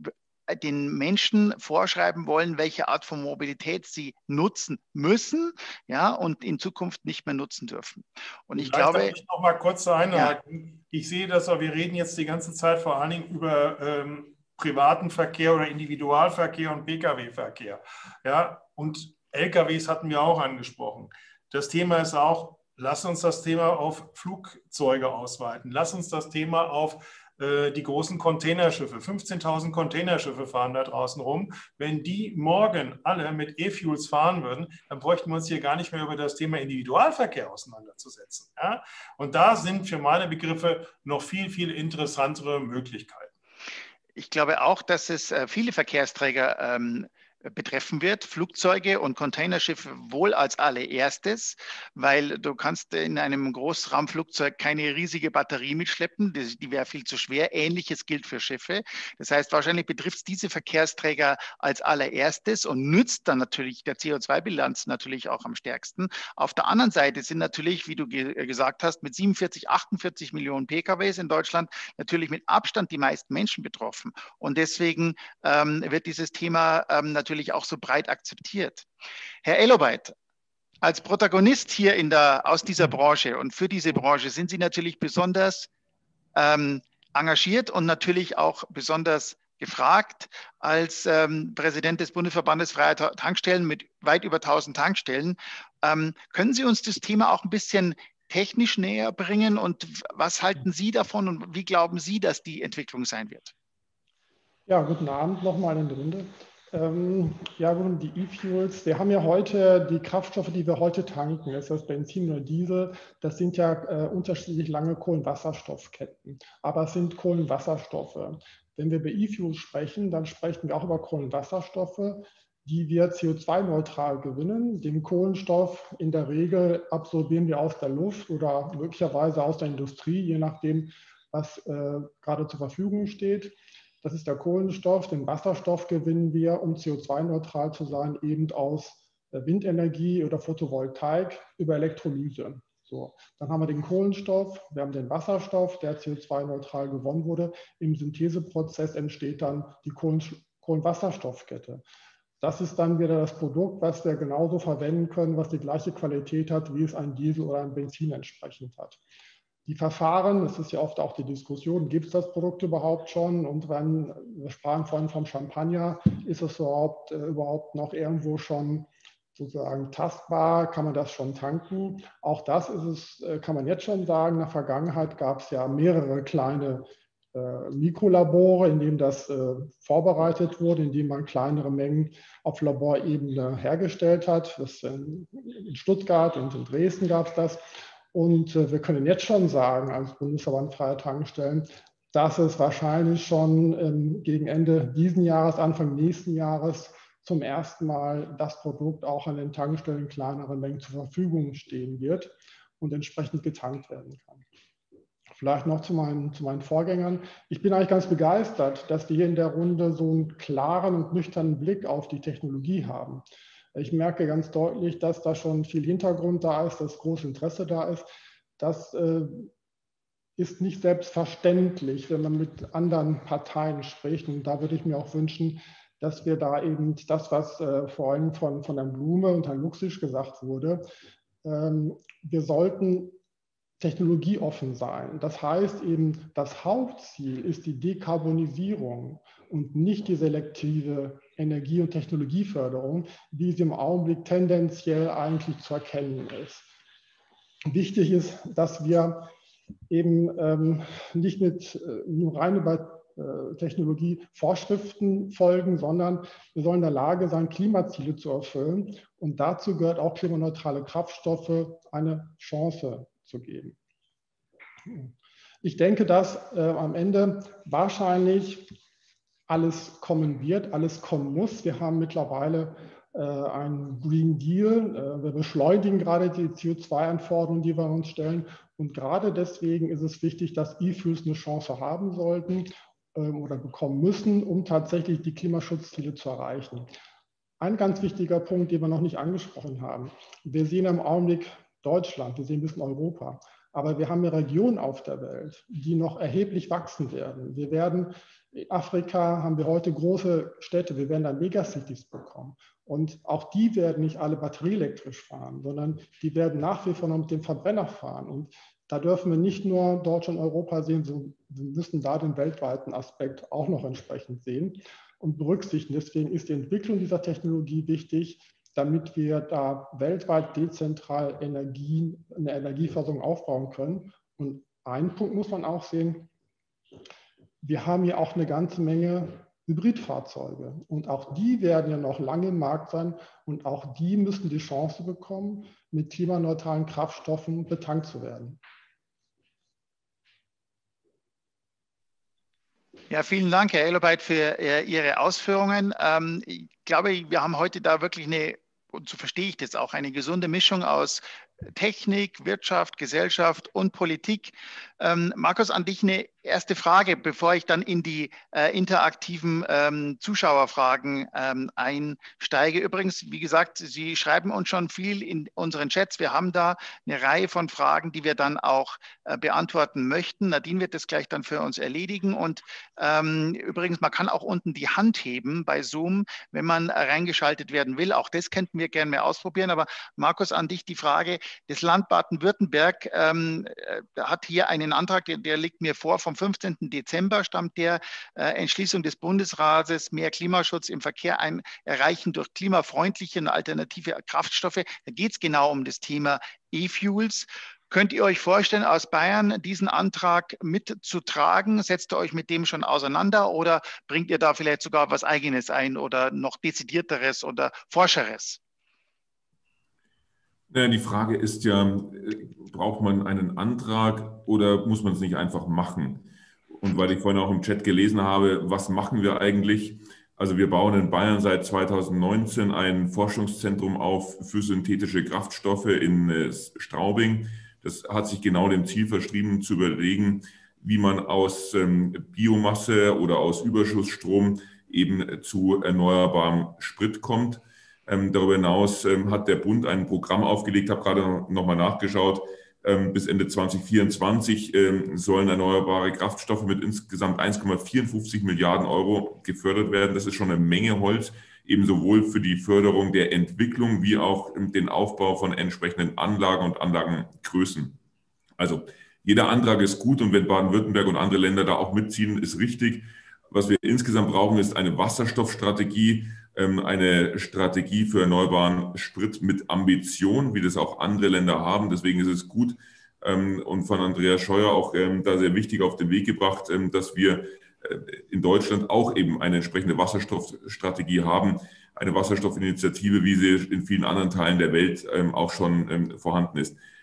den Menschen vorschreiben wollen, welche Art von Mobilität sie nutzen müssen, ja, und in Zukunft nicht mehr nutzen dürfen. Und ich Vielleicht glaube, darf ich noch mal kurz einhaken. Ja. Ich sehe das, aber wir reden jetzt die ganze Zeit vor allen Dingen über ähm, privaten Verkehr oder Individualverkehr und Pkw-Verkehr. Ja, und L K Ws hatten wir auch angesprochen. Das Thema ist auch, lass uns das Thema auf Flugzeuge ausweiten. Lass uns das Thema auf die großen Containerschiffe, fünfzehntausend Containerschiffe fahren da draußen rum. Wenn die morgen alle mit E-Fuels fahren würden, dann bräuchten wir uns hier gar nicht mehr über das Thema Individualverkehr auseinanderzusetzen. Ja? Und da sind für meine Begriffe noch viel, viel interessantere Möglichkeiten. Ich glaube auch, dass es viele Verkehrsträger ähm, betreffen wird, Flugzeuge und Containerschiffe wohl als allererstes, weil du kannst in einem Großraumflugzeug keine riesige Batterie mitschleppen, die, die wäre viel zu schwer. Ähnliches gilt für Schiffe. Das heißt, wahrscheinlich betrifft es diese Verkehrsträger als allererstes und nützt dann natürlich der C O zwei Bilanz natürlich auch am stärksten. Auf der anderen Seite sind natürlich, wie du ge gesagt hast, mit siebenundvierzig, achtundvierzig Millionen P K Ws in Deutschland natürlich mit Abstand die meisten Menschen betroffen. Und deswegen ähm, wird dieses Thema ähm, natürlich auch so breit akzeptiert. Herr Elobeit, als Protagonist hier in der, aus dieser Branche und für diese Branche sind Sie natürlich besonders ähm, engagiert und natürlich auch besonders gefragt als ähm, Präsident des Bundesverbandes Freier Tankstellen mit weit über tausend Tankstellen. Ähm, können Sie uns das Thema auch ein bisschen technisch näher bringen und was halten Sie davon und wie glauben Sie, dass die Entwicklung sein wird? Ja, guten Abend nochmal in die Runde. Ähm, ja, die E-Fuels, wir haben ja heute die Kraftstoffe, die wir heute tanken, ist das Benzin oder Diesel, das sind ja äh, unterschiedlich lange Kohlenwasserstoffketten, aber es sind Kohlenwasserstoffe. Wenn wir über E-Fuels sprechen, dann sprechen wir auch über Kohlenwasserstoffe, die wir C O zwei neutral gewinnen. Den Kohlenstoff in der Regel absorbieren wir aus der Luft oder möglicherweise aus der Industrie, je nachdem, was äh, gerade zur Verfügung steht. Das ist der Kohlenstoff. Den Wasserstoff gewinnen wir, um C O zwei neutral zu sein, eben aus Windenergie oder Photovoltaik über Elektrolyse. So, dann haben wir den Kohlenstoff, wir haben den Wasserstoff, der C O zwei neutral gewonnen wurde. Im Syntheseprozess entsteht dann die Kohlen Kohlenwasserstoffkette. Das ist dann wieder das Produkt, was wir genauso verwenden können, was die gleiche Qualität hat, wie es ein Diesel oder ein Benzin entsprechend hat. Die Verfahren, das ist ja oft auch die Diskussion, gibt es das Produkt überhaupt schon? Und wenn, wir sprachen vorhin vom Champagner, ist es überhaupt, äh, überhaupt noch irgendwo schon sozusagen tastbar? Kann man das schon tanken? Auch das ist es, äh, kann man jetzt schon sagen. In der Vergangenheit gab es ja mehrere kleine äh, Mikrolabore, in denen das äh, vorbereitet wurde, in denen man kleinere Mengen auf Laborebene hergestellt hat. Das in, in Stuttgart und in Dresden gab es das. Und wir können jetzt schon sagen, als Bundesverband Freier Tankstellen, dass es wahrscheinlich schon gegen Ende diesen Jahres, Anfang nächsten Jahres zum ersten Mal das Produkt auch an den Tankstellen in kleineren Mengen zur Verfügung stehen wird und entsprechend getankt werden kann. Vielleicht noch zu meinen, zu meinen Vorgängern. Ich bin eigentlich ganz begeistert, dass wir hier in der Runde so einen klaren und nüchternen Blick auf die Technologie haben. Ich merke ganz deutlich, dass da schon viel Hintergrund da ist, dass großes Interesse da ist. Das äh, ist nicht selbstverständlich, wenn man mit anderen Parteien spricht. Und da würde ich mir auch wünschen, dass wir da eben das, was äh, vor allem von, von Herrn Blume und Herrn Luxisch gesagt wurde, ähm, wir sollten technologieoffen sein. Das heißt eben, das Hauptziel ist die Dekarbonisierung und nicht die selektive Energie- und Technologieförderung, wie sie im Augenblick tendenziell eigentlich zu erkennen ist. Wichtig ist, dass wir eben ähm, nicht mit äh, nur rein über äh, Technologievorschriften folgen, sondern wir sollen in der Lage sein, Klimaziele zu erfüllen. Und dazu gehört auch klimaneutrale Kraftstoffe eine Chance zu geben. Ich denke, dass äh, am Ende wahrscheinlich alles kommen wird, alles kommen muss. Wir haben mittlerweile äh, einen Green Deal. Äh, wir beschleunigen gerade die C O zwei Anforderungen, die wir uns stellen. Und gerade deswegen ist es wichtig, dass E-Fuels eine Chance haben sollten äh, oder bekommen müssen, um tatsächlich die Klimaschutzziele zu erreichen. Ein ganz wichtiger Punkt, den wir noch nicht angesprochen haben. Wir sehen im Augenblick Deutschland, wir sehen ein bisschen Europa. Aber wir haben ja Regionen auf der Welt, die noch erheblich wachsen werden. Wir werden, in Afrika haben wir heute große Städte, wir werden da Megacities bekommen. Und auch die werden nicht alle batterieelektrisch fahren, sondern die werden nach wie vor noch mit dem Verbrenner fahren. Und da dürfen wir nicht nur Deutschland und Europa sehen, sondern wir müssen da den weltweiten Aspekt auch noch entsprechend sehen und berücksichtigen. Deswegen ist die Entwicklung dieser Technologie wichtig, damit wir da weltweit dezentral Energien, eine Energieversorgung aufbauen können. Und einen Punkt muss man auch sehen, wir haben hier auch eine ganze Menge Hybridfahrzeuge. Und auch die werden ja noch lange im Markt sein und auch die müssen die Chance bekommen, mit klimaneutralen Kraftstoffen betankt zu werden. Ja, vielen Dank, Herr Elobeit, für äh, Ihre Ausführungen. Ähm, ich glaube, wir haben heute da wirklich eine, und so verstehe ich das auch, eine gesunde Mischung aus Technik, Wirtschaft, Gesellschaft und Politik. Ähm, Markus, an dich eine erste Frage, bevor ich dann in die äh, interaktiven ähm, Zuschauerfragen ähm, einsteige. Übrigens, wie gesagt, Sie schreiben uns schon viel in unseren Chats. Wir haben da eine Reihe von Fragen, die wir dann auch äh, beantworten möchten. Nadine wird das gleich dann für uns erledigen. Und ähm, übrigens, man kann auch unten die Hand heben bei Zoom, wenn man äh, reingeschaltet werden will. Auch das könnten wir gerne mal ausprobieren. Aber Markus, an dich die Frage, das Land Baden-Württemberg ähm, hat hier einen Antrag, der, der liegt mir vor, vom fünfzehnten Dezember stammt der äh, Entschließung des Bundesrates, mehr Klimaschutz im Verkehr ein, erreichen durch klimafreundliche und alternative Kraftstoffe. Da geht es genau um das Thema E-Fuels. Könnt ihr euch vorstellen, aus Bayern diesen Antrag mitzutragen? Setzt ihr euch mit dem schon auseinander oder bringt ihr da vielleicht sogar was Eigenes ein oder noch Dezidierteres oder Forscheres? Ja, die Frage ist ja, braucht man einen Antrag oder muss man es nicht einfach machen? Und weil ich vorhin auch im Chat gelesen habe, was machen wir eigentlich? Also wir bauen in Bayern seit zweitausendneunzehn ein Forschungszentrum auf für synthetische Kraftstoffe in Straubing. Das hat sich genau dem Ziel verschrieben, zu überlegen, wie man aus Biomasse oder aus Überschussstrom eben zu erneuerbarem Sprit kommt. Ähm, darüber hinaus ähm, hat der Bund ein Programm aufgelegt, habe gerade nochmal nachgeschaut, ähm, bis Ende zweitausendvierundzwanzig ähm, sollen erneuerbare Kraftstoffe mit insgesamt eins Komma vierundfünfzig Milliarden Euro gefördert werden. Das ist schon eine Menge Holz, eben sowohl für die Förderung der Entwicklung wie auch ähm, den Aufbau von entsprechenden Anlagen und Anlagengrößen. Also jeder Antrag ist gut und wenn Baden-Württemberg und andere Länder da auch mitziehen, ist richtig. Was wir insgesamt brauchen, ist eine Wasserstoffstrategie, eine Strategie für erneuerbaren Sprit mit Ambition, wie das auch andere Länder haben. Deswegen ist es gut und von Andreas Scheuer auch da sehr wichtig auf den Weg gebracht, dass wir in Deutschland auch eben eine entsprechende Wasserstoffstrategie haben, eine Wasserstoffinitiative, wie sie in vielen anderen Teilen der Welt auch schon vorhanden ist.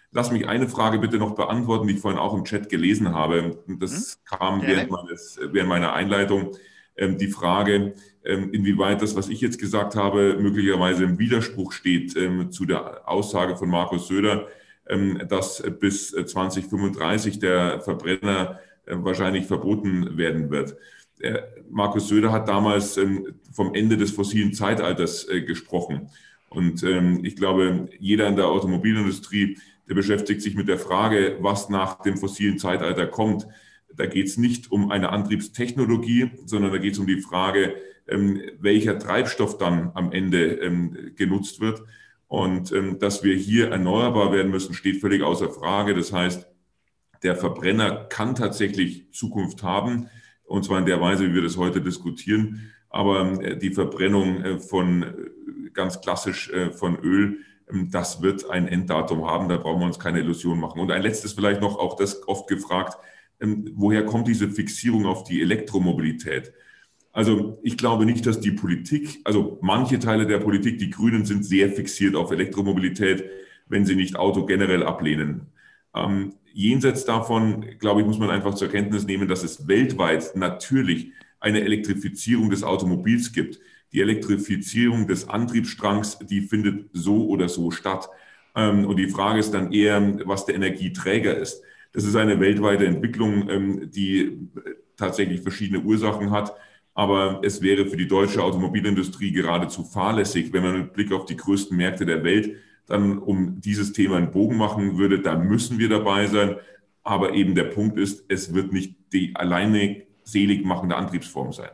Lass mich eine Frage bitte noch beantworten, die ich vorhin auch im Chat gelesen habe. Das hm? kam während, meines, während meiner Einleitung. Ähm, die Frage, ähm, inwieweit das, was ich jetzt gesagt habe, möglicherweise im Widerspruch steht ähm, zu der Aussage von Markus Söder, ähm, dass bis zwanzig fünfunddreißig der Verbrenner äh, wahrscheinlich verboten werden wird. Äh, Markus Söder hat damals ähm, vom Ende des fossilen Zeitalters äh, gesprochen. Und ähm, ich glaube, jeder in der Automobilindustrie, der beschäftigt sich mit der Frage, was nach dem fossilen Zeitalter kommt. Da geht es nicht um eine Antriebstechnologie, sondern da geht es um die Frage, ähm, welcher Treibstoff dann am Ende ähm, genutzt wird. Und ähm, dass wir hier erneuerbar werden müssen, steht völlig außer Frage. Das heißt, der Verbrenner kann tatsächlich Zukunft haben, und zwar in der Weise, wie wir das heute diskutieren. Aber äh, die Verbrennung äh, von äh, ganz klassisch äh, von Öl, äh, das wird ein Enddatum haben. Da brauchen wir uns keine Illusion machen. Und ein letztes vielleicht noch, auch das oft gefragt, woher kommt diese Fixierung auf die Elektromobilität? Also ich glaube nicht, dass die Politik, also manche Teile der Politik, die Grünen sind sehr fixiert auf Elektromobilität, wenn sie nicht Auto generell ablehnen. Ähm, jenseits davon, glaube ich, muss man einfach zur Kenntnis nehmen, dass es weltweit natürlich eine Elektrifizierung des Automobils gibt. Die Elektrifizierung des Antriebsstrangs, die findet so oder so statt. Ähm, und die Frage ist dann eher, was der Energieträger ist. Das ist eine weltweite Entwicklung, die tatsächlich verschiedene Ursachen hat. Aber es wäre für die deutsche Automobilindustrie geradezu fahrlässig, wenn man mit Blick auf die größten Märkte der Welt dann um dieses Thema einen Bogen machen würde. Da müssen wir dabei sein. Aber eben der Punkt ist, es wird nicht die alleine selig machende Antriebsform sein.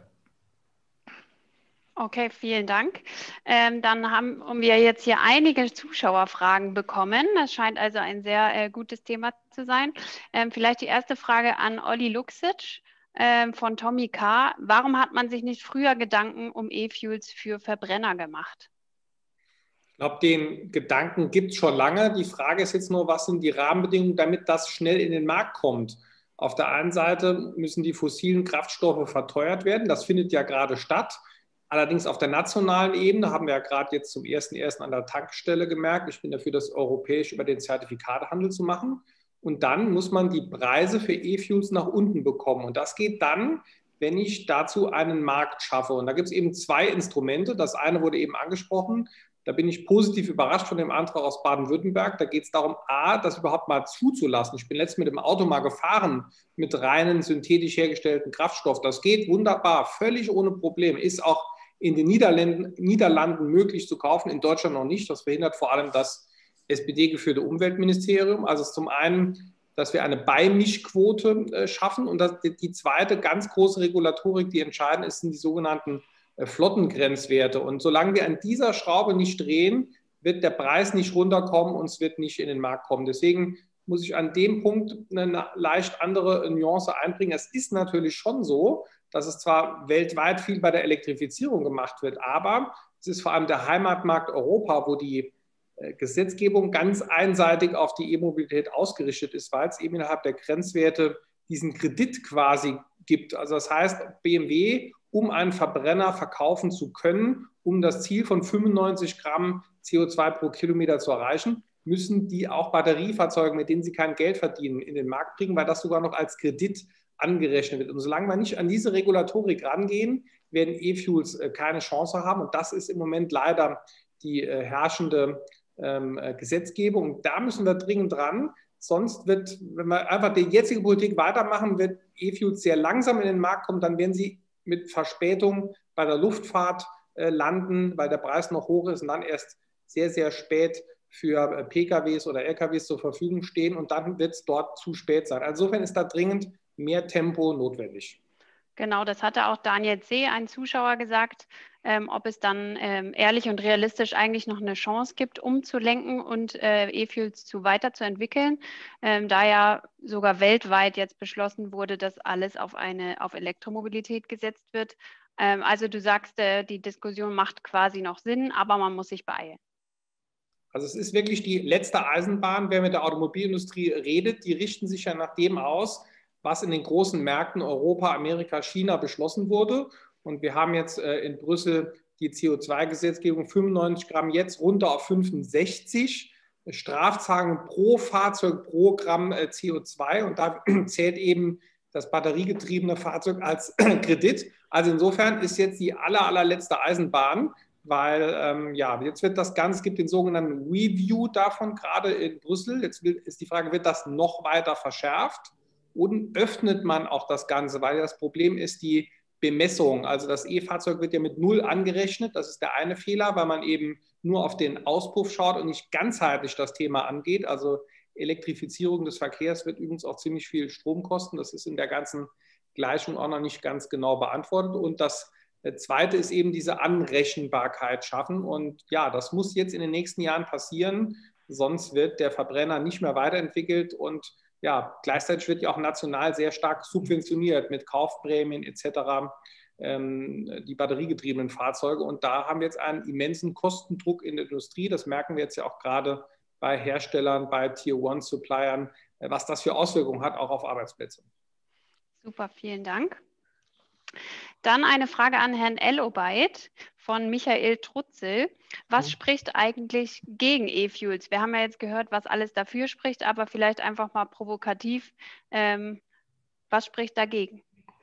Okay, vielen Dank. Ähm, dann haben wir jetzt hier einige Zuschauerfragen bekommen. Das scheint also ein sehr äh, gutes Thema zu sein. Ähm, vielleicht die erste Frage an Olli Luxic ähm, von Tommy K. Warum hat man sich nicht früher Gedanken um E-Fuels für Verbrenner gemacht? Ich glaube, den Gedanken gibt es schon lange. Die Frage ist jetzt nur, was sind die Rahmenbedingungen, damit das schnell in den Markt kommt? Auf der einen Seite müssen die fossilen Kraftstoffe verteuert werden. Das findet ja gerade statt. Allerdings auf der nationalen Ebene haben wir ja gerade jetzt zum ersten ersten an der Tankstelle gemerkt, ich bin dafür, das europäisch über den Zertifikatehandel zu machen. Und dann muss man die Preise für E-Fuels nach unten bekommen. Und das geht dann, wenn ich dazu einen Markt schaffe. Und da gibt es eben zwei Instrumente. Das eine wurde eben angesprochen. Da bin ich positiv überrascht von dem Antrag aus Baden-Württemberg. Da geht es darum, A, das überhaupt mal zuzulassen. Ich bin letztens mit dem Auto mal gefahren mit reinen synthetisch hergestellten Kraftstoff. Das geht wunderbar, völlig ohne Probleme. Ist auch in den Niederlanden, Niederlanden möglich zu kaufen, in Deutschland noch nicht. Das verhindert vor allem das S P D-geführte Umweltministerium. Also zum einen, dass wir eine Beimischquote äh, schaffen. Und das, die zweite ganz große Regulatorik, die entscheidend ist, sind die sogenannten äh, Flottengrenzwerte. Und solange wir an dieser Schraube nicht drehen, wird der Preis nicht runterkommen und es wird nicht in den Markt kommen. Deswegen muss ich an dem Punkt eine leicht andere Nuance einbringen. Es ist natürlich schon so, dass es zwar weltweit viel bei der Elektrifizierung gemacht wird, aber es ist vor allem der Heimatmarkt Europa, wo die äh, Gesetzgebung ganz einseitig auf die E-Mobilität ausgerichtet ist, weil es eben innerhalb der Grenzwerte diesen Kredit quasi gibt. Also das heißt, B M W, um einen Verbrenner verkaufen zu können, um das Ziel von fünfundneunzig Gramm C O zwei pro Kilometer zu erreichen, müssen die auch Batteriefahrzeuge, mit denen sie kein Geld verdienen, in den Markt bringen, weil das sogar noch als Kredit angerechnet wird. Und solange wir nicht an diese Regulatorik rangehen, werden E-Fuels äh, keine Chance haben. Und das ist im Moment leider die äh, herrschende ähm, äh, Gesetzgebung. Und da müssen wir dringend dran. Sonst wird, wenn wir einfach die jetzige Politik weitermachen, wird E-Fuels sehr langsam in den Markt kommen. Dann werden sie mit Verspätung bei der Luftfahrt äh, landen, weil der Preis noch hoch ist und dann erst sehr, sehr spät für äh, P K Ws oder L K Ws zur Verfügung stehen. Und dann wird es dort zu spät sein. Also insofern ist da dringend mehr Tempo notwendig. Genau, das hatte auch Daniel C., ein Zuschauer, gesagt, ähm, ob es dann ähm, ehrlich und realistisch eigentlich noch eine Chance gibt, umzulenken und äh, E-Fuels zu weiterzuentwickeln, ähm, da ja sogar weltweit jetzt beschlossen wurde, dass alles auf eine auf Elektromobilität gesetzt wird. Ähm, also du sagst, äh, die Diskussion macht quasi noch Sinn, aber man muss sich beeilen. Also es ist wirklich die letzte Eisenbahn, wer mit der Automobilindustrie redet, die richten sich ja nach dem aus, was in den großen Märkten Europa, Amerika, China beschlossen wurde. Und wir haben jetzt äh, in Brüssel die C O zwei Gesetzgebung fünfundneunzig Gramm jetzt runter auf fünfundsechzig. Strafzahlungen pro Fahrzeug, pro Gramm C O zwei. Und da zählt eben das batteriegetriebene Fahrzeug als Kredit. Also insofern ist jetzt die aller, allerletzte Eisenbahn, weil ähm, ja, jetzt wird das Ganze, es gibt den sogenannten Review davon, gerade in Brüssel. Jetzt will, ist die Frage, wird das noch weiter verschärft und öffnet man auch das Ganze? Weil das Problem ist die Bemessung. Also das E-Fahrzeug wird ja mit Null angerechnet. Das ist der eine Fehler, weil man eben nur auf den Auspuff schaut und nicht ganzheitlich das Thema angeht. Also Elektrifizierung des Verkehrs wird übrigens auch ziemlich viel Strom kosten. Das ist in der ganzen Gleichung auch noch nicht ganz genau beantwortet. Und das Zweite ist eben diese Anrechenbarkeit schaffen. Und ja, das muss jetzt in den nächsten Jahren passieren. Sonst wird der Verbrenner nicht mehr weiterentwickelt. Und ja, gleichzeitig wird ja auch national sehr stark subventioniert mit Kaufprämien et cetera. Ähm, die batteriegetriebenen Fahrzeuge. Und da haben wir jetzt einen immensen Kostendruck in der Industrie. Das merken wir jetzt ja auch gerade bei Herstellern, bei Tier-One-Suppliern, was das für Auswirkungen hat, auch auf Arbeitsplätze. Super, vielen Dank. Dann eine Frage an Herrn Elobeit von Michael Trutzel. Was spricht eigentlich gegen E-Fuels? Wir haben ja jetzt gehört, was alles dafür spricht, aber vielleicht einfach mal provokativ. Ähm, was spricht dagegen?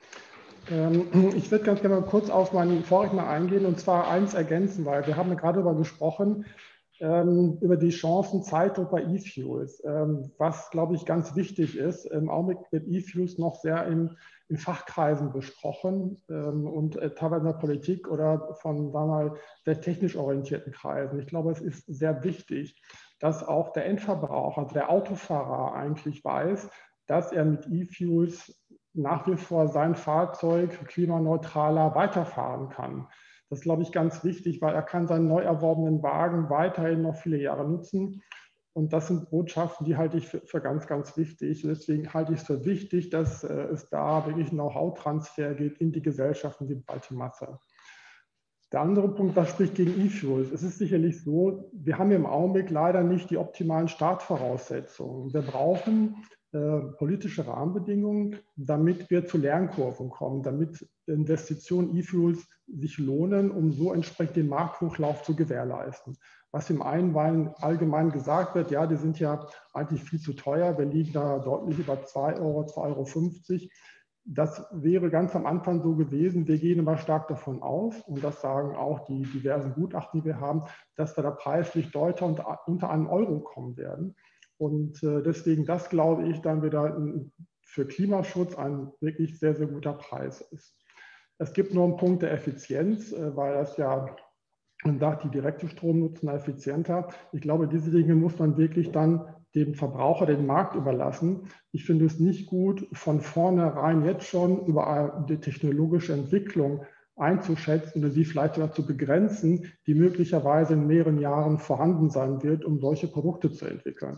Ähm, ich würde ganz gerne mal kurz auf meinen Vorredner eingehen und zwar eins ergänzen, weil wir haben ja gerade darüber gesprochen, ähm, über die Chancen, Zeitdruck bei E-Fuels. Ähm, was, glaube ich, ganz wichtig ist, im Augenblick wird E-Fuels noch sehr in, in Fachkreisen besprochen ähm, und äh, teilweise in der Politik oder von, sagen wir mal, sehr technisch orientierten Kreisen. Ich glaube, es ist sehr wichtig, dass auch der Endverbraucher, also der Autofahrer eigentlich weiß, dass er mit E-Fuels nach wie vor sein Fahrzeug klimaneutraler weiterfahren kann. Das ist, glaube ich, ganz wichtig, weil er kann seinen neu erworbenen Wagen weiterhin noch viele Jahre nutzen. Und das sind Botschaften, die halte ich für, für ganz, ganz wichtig. Deswegen halte ich es für wichtig, dass äh, es da wirklich einen Know-how-Transfer gibt in die Gesellschaft, in die breite Masse. Der andere Punkt, was spricht gegen E-Fuels? Es ist sicherlich so, wir haben im Augenblick leider nicht die optimalen Startvoraussetzungen. Wir brauchen äh, politische Rahmenbedingungen, damit wir zu Lernkurven kommen, damit Investitionen E-Fuels sich lohnen, um so entsprechend den Markthochlauf zu gewährleisten. Was im einen allgemein gesagt wird, ja, die sind ja eigentlich viel zu teuer, wir liegen da deutlich über zwei Euro, zwei Euro fünfzig. Das wäre ganz am Anfang so gewesen. Wir gehen immer stark davon aus, und das sagen auch die diversen Gutachten, die wir haben, dass wir da preislich deutlich unter einen Euro kommen werden. Und deswegen, das glaube ich, dann wieder für Klimaschutz ein wirklich sehr, sehr guter Preis ist. Es gibt nur einen Punkt der Effizienz, weil das ja, man sagt, die direkte Stromnutzen effizienter. Ich glaube, diese Dinge muss man wirklich dann dem Verbraucher den Markt überlassen. Ich finde es nicht gut, von vornherein jetzt schon über die technologische Entwicklung einzuschätzen oder sie vielleicht sogar zu begrenzen, die möglicherweise in mehreren Jahren vorhanden sein wird, um solche Produkte zu entwickeln.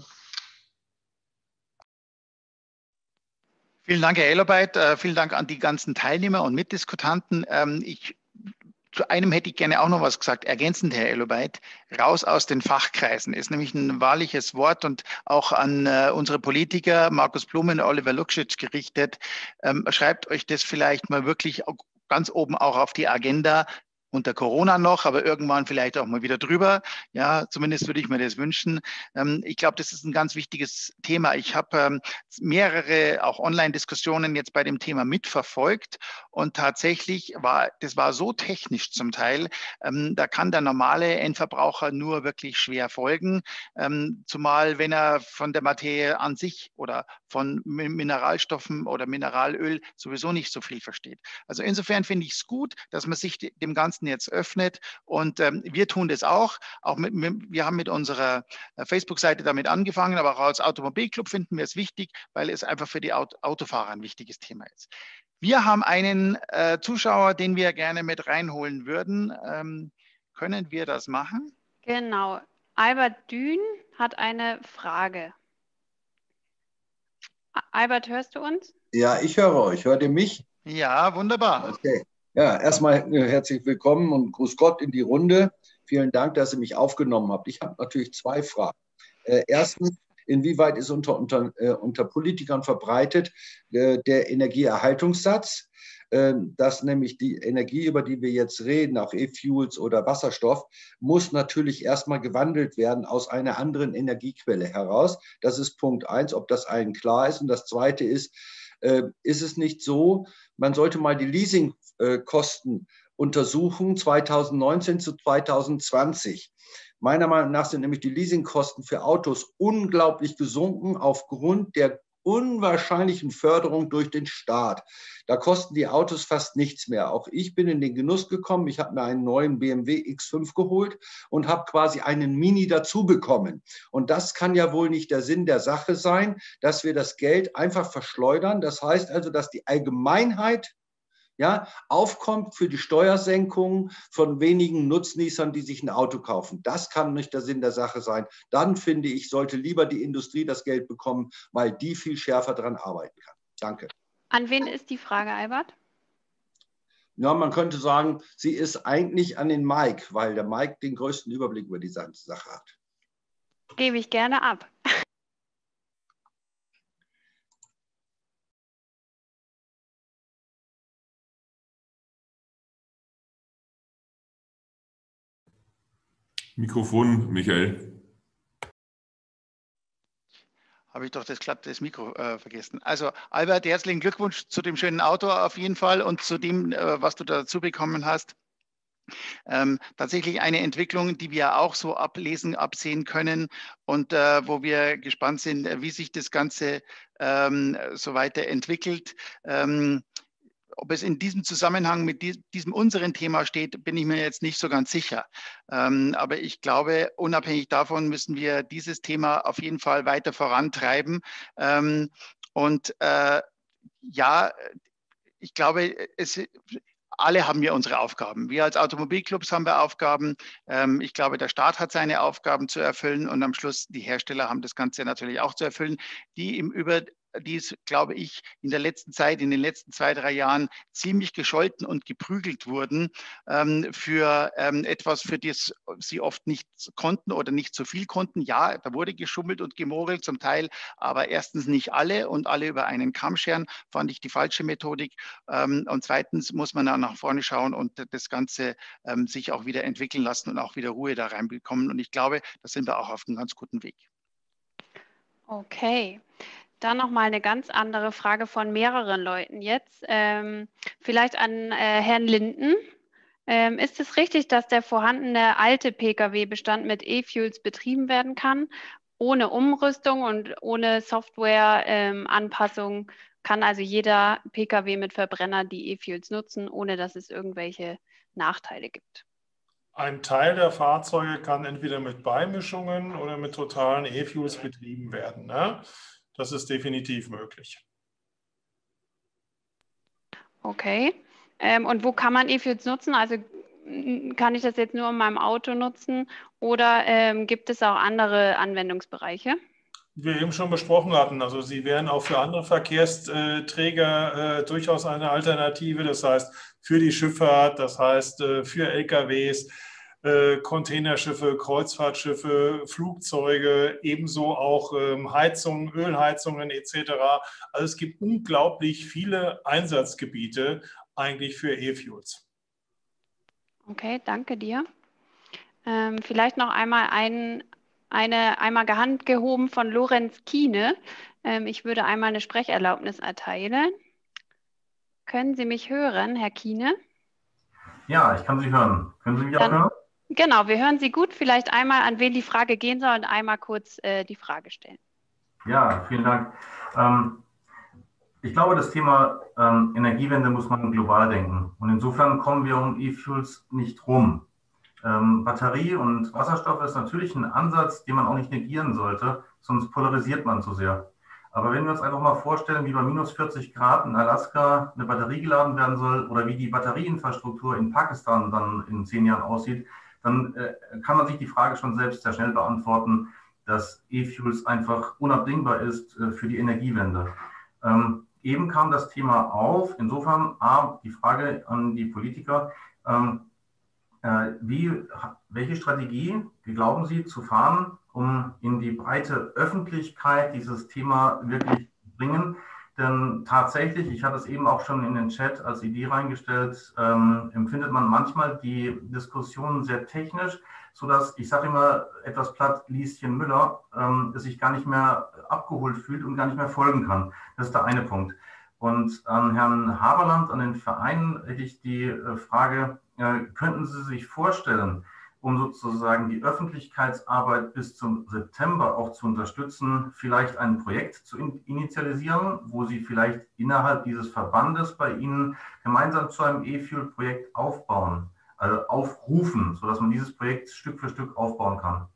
Vielen Dank, Herr Elobeit. Vielen Dank an die ganzen Teilnehmer und Mitdiskutanten. Ich Zu einem hätte ich gerne auch noch was gesagt, ergänzend, Herr Elobeit. Raus aus den Fachkreisen ist nämlich ein wahrliches Wort und auch an äh, unsere Politiker, Markus Blumen, Oliver Lukschitz gerichtet. Ähm, schreibt euch das vielleicht mal wirklich ganz oben auch auf die Agenda. Unter Corona noch, aber irgendwann vielleicht auch mal wieder drüber. Ja, zumindest würde ich mir das wünschen. Ähm, ich glaube, das ist ein ganz wichtiges Thema. Ich habe ähm, mehrere auch Online-Diskussionen jetzt bei dem Thema mitverfolgt und tatsächlich war, das war so technisch zum Teil, ähm, da kann der normale Endverbraucher nur wirklich schwer folgen, ähm, zumal wenn er von der Materie an sich oder von Mineralstoffen oder Mineralöl sowieso nicht so viel versteht. Also insofern finde ich es gut, dass man sich dem Ganzen jetzt öffnet und ähm, wir tun das auch. Auch mit, wir haben mit unserer Facebook-Seite damit angefangen, aber auch als Automobilclub finden wir es wichtig, weil es einfach für die Auto Autofahrer ein wichtiges Thema ist. Wir haben einen äh, Zuschauer, den wir gerne mit reinholen würden. Ähm, können wir das machen? Genau. Albert Dün hat eine Frage. Albert, hörst du uns? Ja, ich höre euch. Hört ihr mich? Ja, wunderbar. Okay. Ja, erstmal herzlich willkommen und Gruß Gott in die Runde. Vielen Dank, dass ihr mich aufgenommen habt. Ich habe natürlich zwei Fragen. Äh, erstens, inwieweit ist unter, unter, äh, unter Politikern verbreitet äh, der Energieerhaltungssatz? dass nämlich die Energie, über die wir jetzt reden, auch E-Fuels oder Wasserstoff, muss natürlich erstmal gewandelt werden aus einer anderen Energiequelle heraus. Das ist Punkt eins, ob das allen klar ist. Und das Zweite ist, ist es nicht so, man sollte mal die Leasingkosten untersuchen, zweitausendneunzehn zu zweitausendzwanzig. Meiner Meinung nach sind nämlich die Leasingkosten für Autos unglaublich gesunken aufgrund der unwahrscheinlichen Förderung durch den Staat. Da kosten die Autos fast nichts mehr. Auch ich bin in den Genuss gekommen. Ich habe mir einen neuen B M W X fünf geholt und habe quasi einen Mini dazu bekommen. Und das kann ja wohl nicht der Sinn der Sache sein, dass wir das Geld einfach verschleudern. Das heißt also, dass die Allgemeinheit ja, aufkommt für die Steuersenkung von wenigen Nutznießern, die sich ein Auto kaufen. Das kann nicht der Sinn der Sache sein. Dann, finde ich, sollte lieber die Industrie das Geld bekommen, weil die viel schärfer daran arbeiten kann. Danke. An wen ist die Frage, Albert? Ja, man könnte sagen, sie ist eigentlich an den Mike, weil der Mike den größten Überblick über die ganze Sache hat. Gebe ich gerne ab. Mikrofon, Michael. Habe ich doch das klappt das Mikro äh, vergessen. Also Albert, herzlichen Glückwunsch zu dem schönen Auto auf jeden Fall und zu dem, äh, was du dazu bekommen hast. Ähm, tatsächlich eine Entwicklung, die wir auch so ablesen, absehen können und äh, wo wir gespannt sind, wie sich das Ganze ähm, so weiterentwickelt. Ähm, Ob es in diesem Zusammenhang mit diesem unseren Thema steht, bin ich mir jetzt nicht so ganz sicher. Ähm, aber ich glaube, unabhängig davon müssen wir dieses Thema auf jeden Fall weiter vorantreiben. Ähm, und äh, ja, ich glaube, es, alle haben wir unsere Aufgaben. Wir als Automobilclubs haben wir Aufgaben. Ähm, ich glaube, der Staat hat seine Aufgaben zu erfüllen und am Schluss die Hersteller haben das Ganze natürlich auch zu erfüllen, die im Über die es, glaube ich, in der letzten Zeit, in den letzten zwei, drei Jahren ziemlich gescholten und geprügelt wurden ähm, für ähm, etwas, für das sie oft nicht konnten oder nicht so viel konnten. Ja, da wurde geschummelt und gemogelt zum Teil, aber erstens nicht alle und alle über einen Kamm scheren, fand ich die falsche Methodik. Ähm, und zweitens muss man dann nach vorne schauen und das Ganze ähm, sich auch wieder entwickeln lassen und auch wieder Ruhe da reinbekommen. Und ich glaube, da sind wir auch auf einem ganz guten Weg. Okay. Dann nochmal eine ganz andere Frage von mehreren Leuten jetzt. Ähm, vielleicht an äh, Herrn Linden. Ähm, ist es richtig, dass der vorhandene alte Pkw-Bestand mit E-Fuels betrieben werden kann? Ohne Umrüstung und ohne Software-Anpassung ähm, kann also jeder Pkw mit Verbrenner die E-Fuels nutzen, ohne dass es irgendwelche Nachteile gibt? Ein Teil der Fahrzeuge kann entweder mit Beimischungen oder mit totalen E-Fuels betrieben werden, ne? Das ist definitiv möglich. Okay. Ähm, und wo kann man E-Fuels nutzen? Also kann ich das jetzt nur in meinem Auto nutzen oder ähm, gibt es auch andere Anwendungsbereiche? Wie wir eben schon besprochen hatten, also sie wären auch für andere Verkehrsträger äh, durchaus eine Alternative. Das heißt für die Schifffahrt, das heißt äh, für L K Ws, Containerschiffe, Kreuzfahrtschiffe, Flugzeuge, ebenso auch ähm, Heizungen, Ölheizungen et cetera. Also es gibt unglaublich viele Einsatzgebiete eigentlich für E-Fuels. Okay, danke dir. Ähm, vielleicht noch einmal ein, eine einmal Hand gehoben von Lorenz Kiene. Ähm, ich würde einmal eine Sprecherlaubnis erteilen. Können Sie mich hören, Herr Kiene? Ja, ich kann Sie hören. Können Sie mich Dann, auch hören? Genau, wir hören Sie gut. Vielleicht einmal, an wen die Frage gehen soll und einmal kurz äh, die Frage stellen. Ja, vielen Dank. Ähm, ich glaube, das Thema ähm, Energiewende muss man global denken. Und insofern kommen wir um E-Fuels nicht rum. Ähm, Batterie und Wasserstoff ist natürlich ein Ansatz, den man auch nicht negieren sollte, sonst polarisiert man zu sehr. Aber wenn wir uns einfach mal vorstellen, wie bei minus vierzig Grad in Alaska eine Batterie geladen werden soll oder wie die Batterieinfrastruktur in Pakistan dann in zehn Jahren aussieht, dann äh, kann man sich die Frage schon selbst sehr schnell beantworten, dass E-Fuels einfach unabdingbar ist äh, für die Energiewende. Ähm, eben kam das Thema auf, insofern A, die Frage an die Politiker, ähm, äh, wie, welche Strategie, wie glauben Sie, zu fahren, um in die breite Öffentlichkeit dieses Thema wirklich zu bringen, Denn tatsächlich, ich hatte es eben auch schon in den Chat als Idee reingestellt, ähm, empfindet man manchmal die Diskussionen sehr technisch, sodass, ich sage immer etwas platt, Lieschen Müller ähm, sich gar nicht mehr abgeholt fühlt und gar nicht mehr folgen kann. Das ist der eine Punkt. Und an Herrn Haberland, an den Verein, hätte ich die äh, Frage, äh, könnten Sie sich vorstellen, um sozusagen die Öffentlichkeitsarbeit bis zum September auch zu unterstützen, vielleicht ein Projekt zu in initialisieren, wo Sie vielleicht innerhalb dieses Verbandes bei Ihnen gemeinsam zu einem E-Fuel-Projekt aufbauen, also aufrufen, sodass man dieses Projekt Stück für Stück aufbauen kann?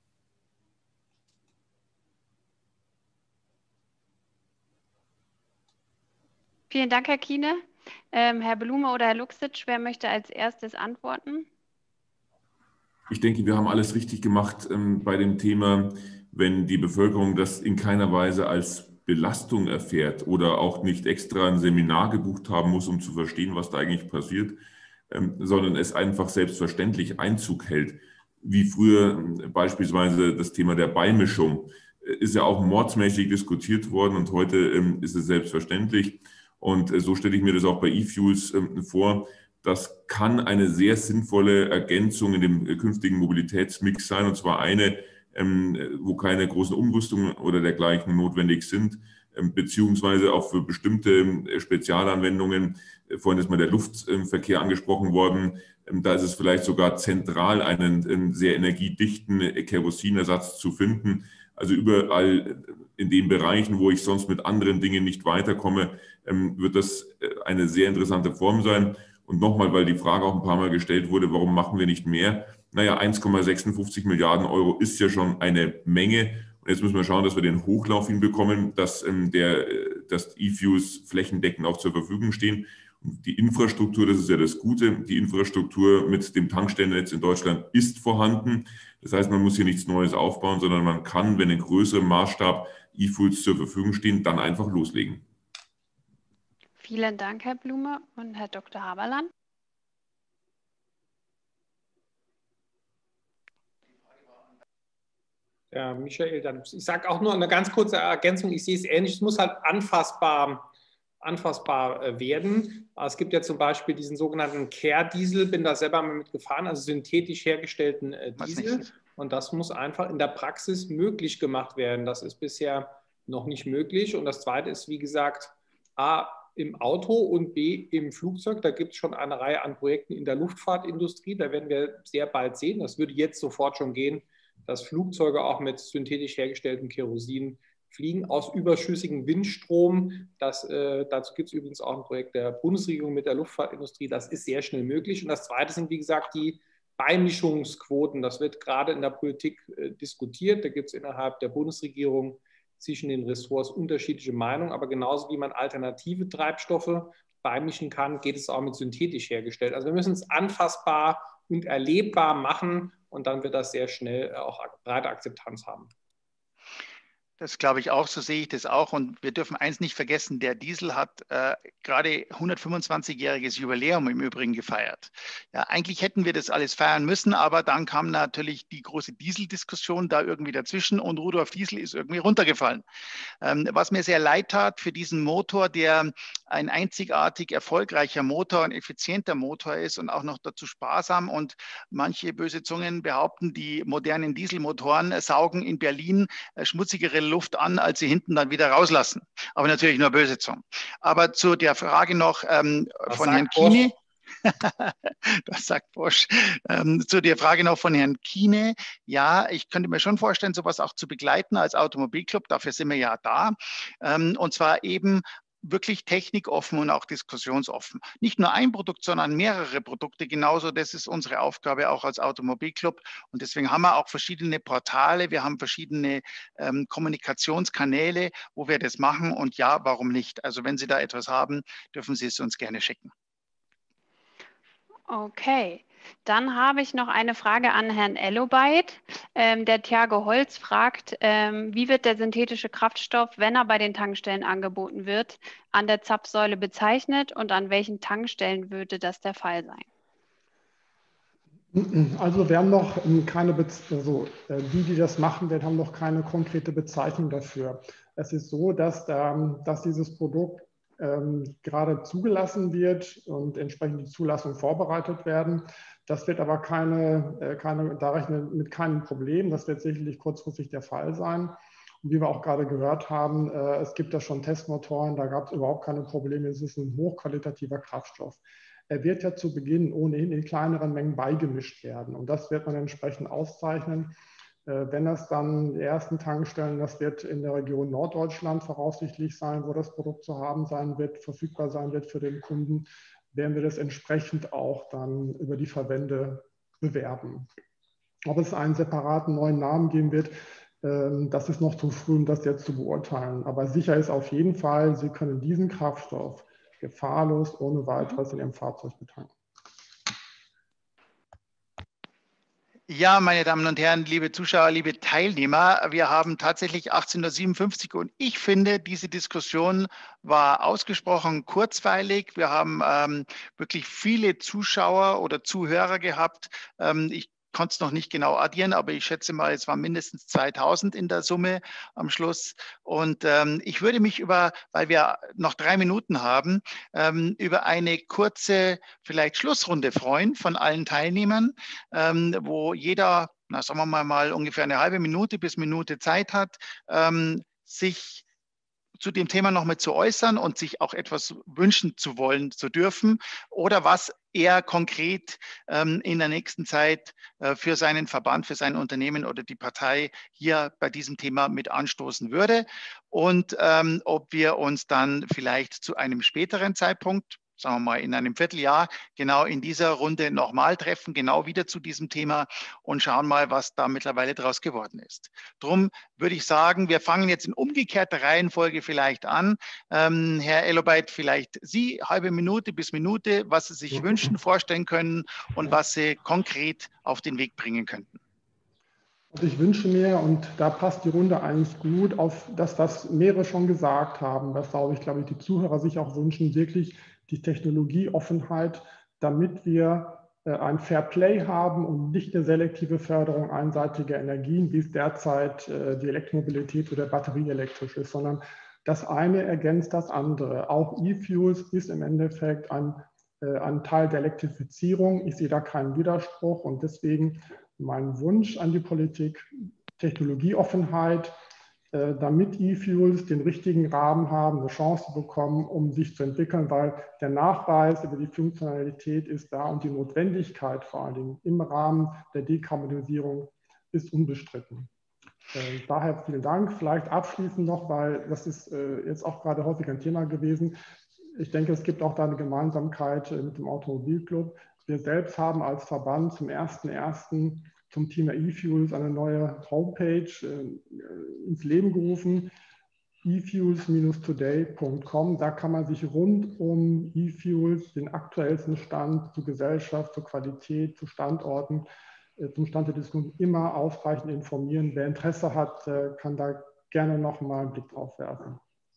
Vielen Dank, Herr Kiene. Ähm, Herr Blume oder Herr Luxic, wer möchte als erstes antworten? Ich denke, wir haben alles richtig gemacht ähm, bei dem Thema, wenn die Bevölkerung das in keiner Weise als Belastung erfährt oder auch nicht extra ein Seminar gebucht haben muss, um zu verstehen, was da eigentlich passiert, ähm, sondern es einfach selbstverständlich Einzug hält. Wie früher äh, beispielsweise das Thema der Beimischung äh, ist ja auch mordsmäßig diskutiert worden und heute ähm, ist es selbstverständlich. Und äh, so stelle ich mir das auch bei E-Fuels äh, vor. Das kann eine sehr sinnvolle Ergänzung in dem künftigen Mobilitätsmix sein, und zwar eine, wo keine großen Umrüstungen oder dergleichen notwendig sind, beziehungsweise auch für bestimmte Spezialanwendungen. Vorhin ist mal der Luftverkehr angesprochen worden. Da ist es vielleicht sogar zentral, einen sehr energiedichten Kerosinersatz zu finden. Also überall in den Bereichen, wo ich sonst mit anderen Dingen nicht weiterkomme, wird das eine sehr interessante Form sein. Und nochmal, weil die Frage auch ein paar Mal gestellt wurde, warum machen wir nicht mehr? Naja, eins Komma sechsundfünfzig Milliarden Euro ist ja schon eine Menge. Und jetzt müssen wir schauen, dass wir den Hochlauf hinbekommen, dass ähm, der, dass E-Fuels flächendeckend auch zur Verfügung stehen. Und die Infrastruktur, das ist ja das Gute, die Infrastruktur mit dem Tankstellennetz in Deutschland ist vorhanden. Das heißt, man muss hier nichts Neues aufbauen, sondern man kann, wenn in größerem Maßstab E-Fuels zur Verfügung stehen, dann einfach loslegen. Vielen Dank, Herr Blume und Herr Doktor Haberland. Ja, Michael, dann, ich sage auch nur eine ganz kurze Ergänzung. Ich sehe es ähnlich. Es muss halt anfassbar, anfassbar werden. Es gibt ja zum Beispiel diesen sogenannten Care-Diesel, bin da selber mal mitgefahren, also synthetisch hergestellten Diesel. Und das muss einfach in der Praxis möglich gemacht werden. Das ist bisher noch nicht möglich. Und das Zweite ist, wie gesagt, A, im Auto und B, im Flugzeug. Da gibt es schon eine Reihe an Projekten in der Luftfahrtindustrie. Da werden wir sehr bald sehen. Das würde jetzt sofort schon gehen, dass Flugzeuge auch mit synthetisch hergestelltem Kerosin fliegen aus überschüssigem Windstrom. Das, äh, dazu gibt es übrigens auch ein Projekt der Bundesregierung mit der Luftfahrtindustrie. Das ist sehr schnell möglich. Und das Zweite sind, wie gesagt, die Beimischungsquoten. Das wird gerade in der Politik äh, diskutiert. Da gibt es innerhalb der Bundesregierung zwischen den Ressorts unterschiedliche Meinungen, aber genauso wie man alternative Treibstoffe beimischen kann, geht es auch mit synthetisch hergestellt. Also wir müssen es anfassbar und erlebbar machen und dann wird das sehr schnell auch breite Akzeptanz haben. Das glaube ich auch, so sehe ich das auch. Und wir dürfen eins nicht vergessen, der Diesel hat äh, gerade hundertfünfundzwanzigjähriges Jubiläum im Übrigen gefeiert. Ja, eigentlich hätten wir das alles feiern müssen, aber dann kam natürlich die große Dieseldiskussion da irgendwie dazwischen und Rudolf Diesel ist irgendwie runtergefallen. Ähm, was mir sehr leid tat für diesen Motor, der ein einzigartig erfolgreicher Motor, ein effizienter Motor ist und auch noch dazu sparsam. Und manche böse Zungen behaupten, die modernen Dieselmotoren saugen in Berlin äh, schmutzigere Luft an, als sie hinten dann wieder rauslassen. Aber natürlich nur böse Zungen. Aber zu der Frage noch ähm, von Herrn Kiene. Das sagt Bosch. Ähm, zu der Frage noch von Herrn Kiene. Ja, ich könnte mir schon vorstellen, sowas auch zu begleiten als Automobilclub. Dafür sind wir ja da. Ähm, und zwar eben wirklich technikoffen und auch diskussionsoffen. Nicht nur ein Produkt, sondern mehrere Produkte. Genauso, das ist unsere Aufgabe auch als Automobilclub. Und deswegen haben wir auch verschiedene Portale, wir haben verschiedene ähm, Kommunikationskanäle, wo wir das machen. Und ja, warum nicht? Also wenn Sie da etwas haben, dürfen Sie es uns gerne schicken. Okay, dann habe ich noch eine Frage an Herrn Ellobeit. Ähm, der Thiago Holz fragt, ähm, wie wird der synthetische Kraftstoff, wenn er bei den Tankstellen angeboten wird, an der Zapfsäule bezeichnet und an welchen Tankstellen würde das der Fall sein? Also wir haben noch keine, Be also die, die das machen, wir haben noch keine konkrete Bezeichnung dafür. Es ist so, dass, ähm, dass dieses Produkt ähm, gerade zugelassen wird und entsprechend die Zulassung vorbereitet werden. Das wird aber keine, äh, keine, da rechnen mit keinem Problem. Das wird sicherlich kurzfristig der Fall sein. Und wie wir auch gerade gehört haben, äh, es gibt da schon Testmotoren, da gab es überhaupt keine Probleme. Es ist ein hochqualitativer Kraftstoff. Er wird ja zu Beginn ohnehin in kleineren Mengen beigemischt werden. Und das wird man entsprechend auszeichnen. Wenn das dann die ersten Tankstellen, das wird in der Region Norddeutschland voraussichtlich sein, wo das Produkt zu haben sein wird, verfügbar sein wird für den Kunden, werden wir das entsprechend auch dann über die Verbände bewerben. Ob es einen separaten neuen Namen geben wird, das ist noch zu früh, um das jetzt zu beurteilen. Aber sicher ist auf jeden Fall, Sie können diesen Kraftstoff gefahrlos ohne weiteres in Ihrem Fahrzeug betanken. Ja, meine Damen und Herren, liebe Zuschauer, liebe Teilnehmer, wir haben tatsächlich achtzehnhundertsiebenundfünfzig und ich finde, diese Diskussion war ausgesprochen kurzweilig. Wir haben ähm, wirklich viele Zuschauer oder Zuhörer gehabt. Ähm, ich konnte es noch nicht genau addieren, aber ich schätze mal, es waren mindestens zweitausend in der Summe am Schluss. Und ähm, ich würde mich über, weil wir noch drei Minuten haben, ähm, über eine kurze, vielleicht Schlussrunde freuen von allen Teilnehmern, ähm, wo jeder, na, sagen wir mal, mal ungefähr eine halbe Minute bis Minute Zeit hat, ähm, sich zu dem Thema noch mit zu äußern und sich auch etwas wünschen zu wollen, zu dürfen oder was er konkret ähm, in der nächsten Zeit äh, für seinen Verband, für sein Unternehmen oder die Partei hier bei diesem Thema mit anstoßen würde und ähm, ob wir uns dann vielleicht zu einem späteren Zeitpunkt, sagen wir mal in einem Vierteljahr, genau in dieser Runde nochmal treffen, genau wieder zu diesem Thema und schauen mal, was da mittlerweile draus geworden ist. Drum würde ich sagen, wir fangen jetzt in umgekehrter Reihenfolge vielleicht an. Ähm, Herr Elobeit, vielleicht Sie, halbe Minute bis Minute, was Sie sich wünschen, vorstellen können und was Sie konkret auf den Weg bringen könnten. Also ich wünsche mir, und da passt die Runde eigentlich gut, auf das, was mehrere schon gesagt haben, was, glaube ich, glaube ich, die Zuhörer sich auch wünschen, wirklich die Technologieoffenheit, damit wir äh, ein Fair Play haben und nicht eine selektive Förderung einseitiger Energien, wie es derzeit äh, die Elektromobilität oder batterieelektrisch ist, sondern das eine ergänzt das andere. Auch E-Fuels ist im Endeffekt ein, äh, ein Teil der Elektrifizierung. Ich sehe da keinen Widerspruch und deswegen mein Wunsch an die Politik, Technologieoffenheit, damit E-Fuels den richtigen Rahmen haben, eine Chance bekommen, um sich zu entwickeln, weil der Nachweis über die Funktionalität ist da und die Notwendigkeit vor allen Dingen im Rahmen der Dekarbonisierung ist unbestritten. Daher vielen Dank. Vielleicht abschließend noch, weil das ist jetzt auch gerade häufig ein Thema gewesen. Ich denke, es gibt auch da eine Gemeinsamkeit mit dem Automobilclub. Wir selbst haben als Verband zum ersten ersten zum Thema E-Fuels eine neue Homepage äh, ins Leben gerufen, e fuels dash today punkt com. Da kann man sich rund um E-Fuels, den aktuellsten Stand zur Gesellschaft, zur Qualität, zu Standorten, äh, zum Stand der Diskussion immer ausreichend informieren. Wer Interesse hat, äh, kann da gerne noch mal einen Blick drauf werfen.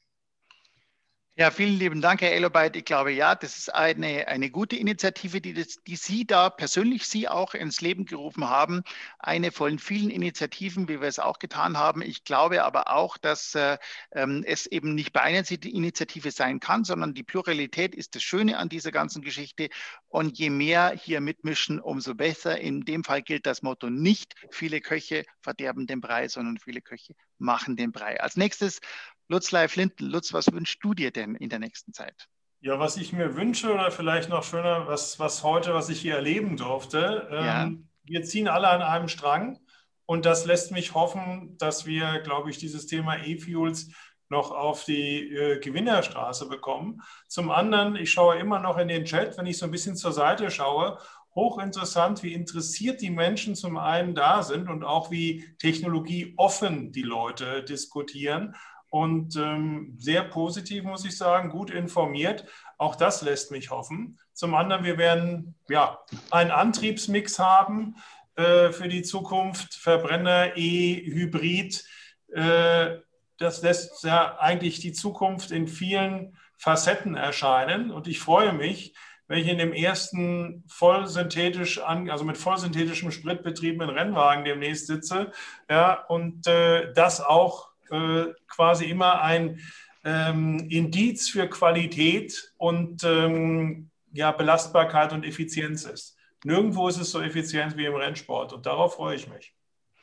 Ja, vielen lieben Dank, Herr Elobeit. Ich glaube, ja, das ist eine, eine gute Initiative, die, das, die Sie da persönlich, Sie auch ins Leben gerufen haben. Eine von vielen Initiativen, wie wir es auch getan haben. Ich glaube aber auch, dass äh, es eben nicht bei einer Initiative sein kann, sondern die Pluralität ist das Schöne an dieser ganzen Geschichte. Und je mehr hier mitmischen, umso besser. In dem Fall gilt das Motto nicht, viele Köche verderben den Brei, sondern viele Köche machen den Brei. Als nächstes Lutz Leif-Linden. Lutz, was wünschst du dir denn in der nächsten Zeit? Ja, was ich mir wünsche oder vielleicht noch schöner, was, was heute, was ich hier erleben durfte, Ja. ähm, wir ziehen alle an einem Strang und das lässt mich hoffen, dass wir, glaube ich, dieses Thema E-Fuels noch auf die äh, Gewinnerstraße bekommen. Zum anderen, ich schaue immer noch in den Chat, wenn ich so ein bisschen zur Seite schaue, hochinteressant, wie interessiert die Menschen zum einen da sind und auch wie technologieoffen die Leute diskutieren. Und ähm, sehr positiv, muss ich sagen, gut informiert. Auch das lässt mich hoffen. Zum anderen, wir werden ja, einen Antriebsmix haben äh, für die Zukunft, Verbrenner, E-Hybrid. Äh, das lässt ja eigentlich die Zukunft in vielen Facetten erscheinen. Und ich freue mich, wenn ich in dem ersten vollsynthetisch, an, also mit vollsynthetischem Sprit betriebenen Rennwagen demnächst sitze, ja, und äh, das auch quasi immer ein, ähm, Indiz für Qualität und ähm, ja, Belastbarkeit und Effizienz ist. Nirgendwo ist es so effizient wie im Rennsport und darauf freue ich mich.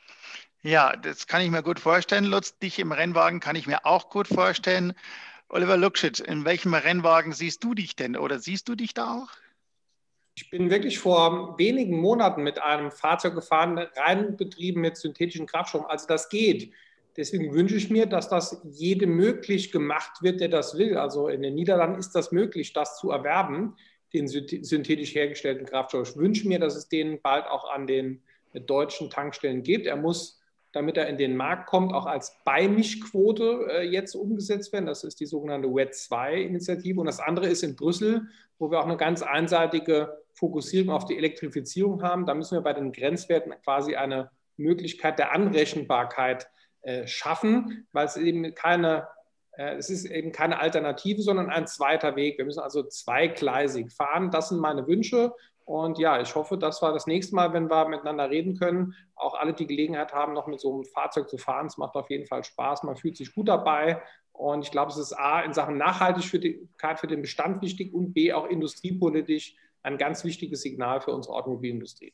Ja, das kann ich mir gut vorstellen, Lutz. Dich im Rennwagen kann ich mir auch gut vorstellen. Oliver Lukšič, in welchem Rennwagen siehst du dich denn oder siehst du dich da auch? Ich bin wirklich vor wenigen Monaten mit einem Fahrzeug gefahren, rein betrieben mit synthetischen Kraftstoffen. Also das geht. Deswegen wünsche ich mir, dass das jedem möglich gemacht wird, der das will. Also in den Niederlanden ist das möglich, das zu erwerben, den synthetisch hergestellten Kraftstoff. Ich wünsche mir, dass es den bald auch an den deutschen Tankstellen gibt. Er muss, damit er in den Markt kommt, auch als Beimischquote äh, jetzt umgesetzt werden. Das ist die sogenannte W E T zwei Initiative. Und das andere ist in Brüssel, wo wir auch eine ganz einseitige Fokussierung auf die Elektrifizierung haben. Da müssen wir bei den Grenzwerten quasi eine Möglichkeit der Anrechenbarkeit äh, schaffen, weil es eben keine, äh, es ist eben keine Alternative, sondern ein zweiter Weg. Wir müssen also zweigleisig fahren. Das sind meine Wünsche. Und ja, ich hoffe, dass wir das nächste Mal, wenn wir miteinander reden können, auch alle die Gelegenheit haben, noch mit so einem Fahrzeug zu fahren. Es macht auf jeden Fall Spaß. Man fühlt sich gut dabei. Und ich glaube, es ist A, in Sachen Nachhaltigkeit für den Bestand wichtig und B, auch industriepolitisch ein ganz wichtiges Signal für unsere Automobilindustrie.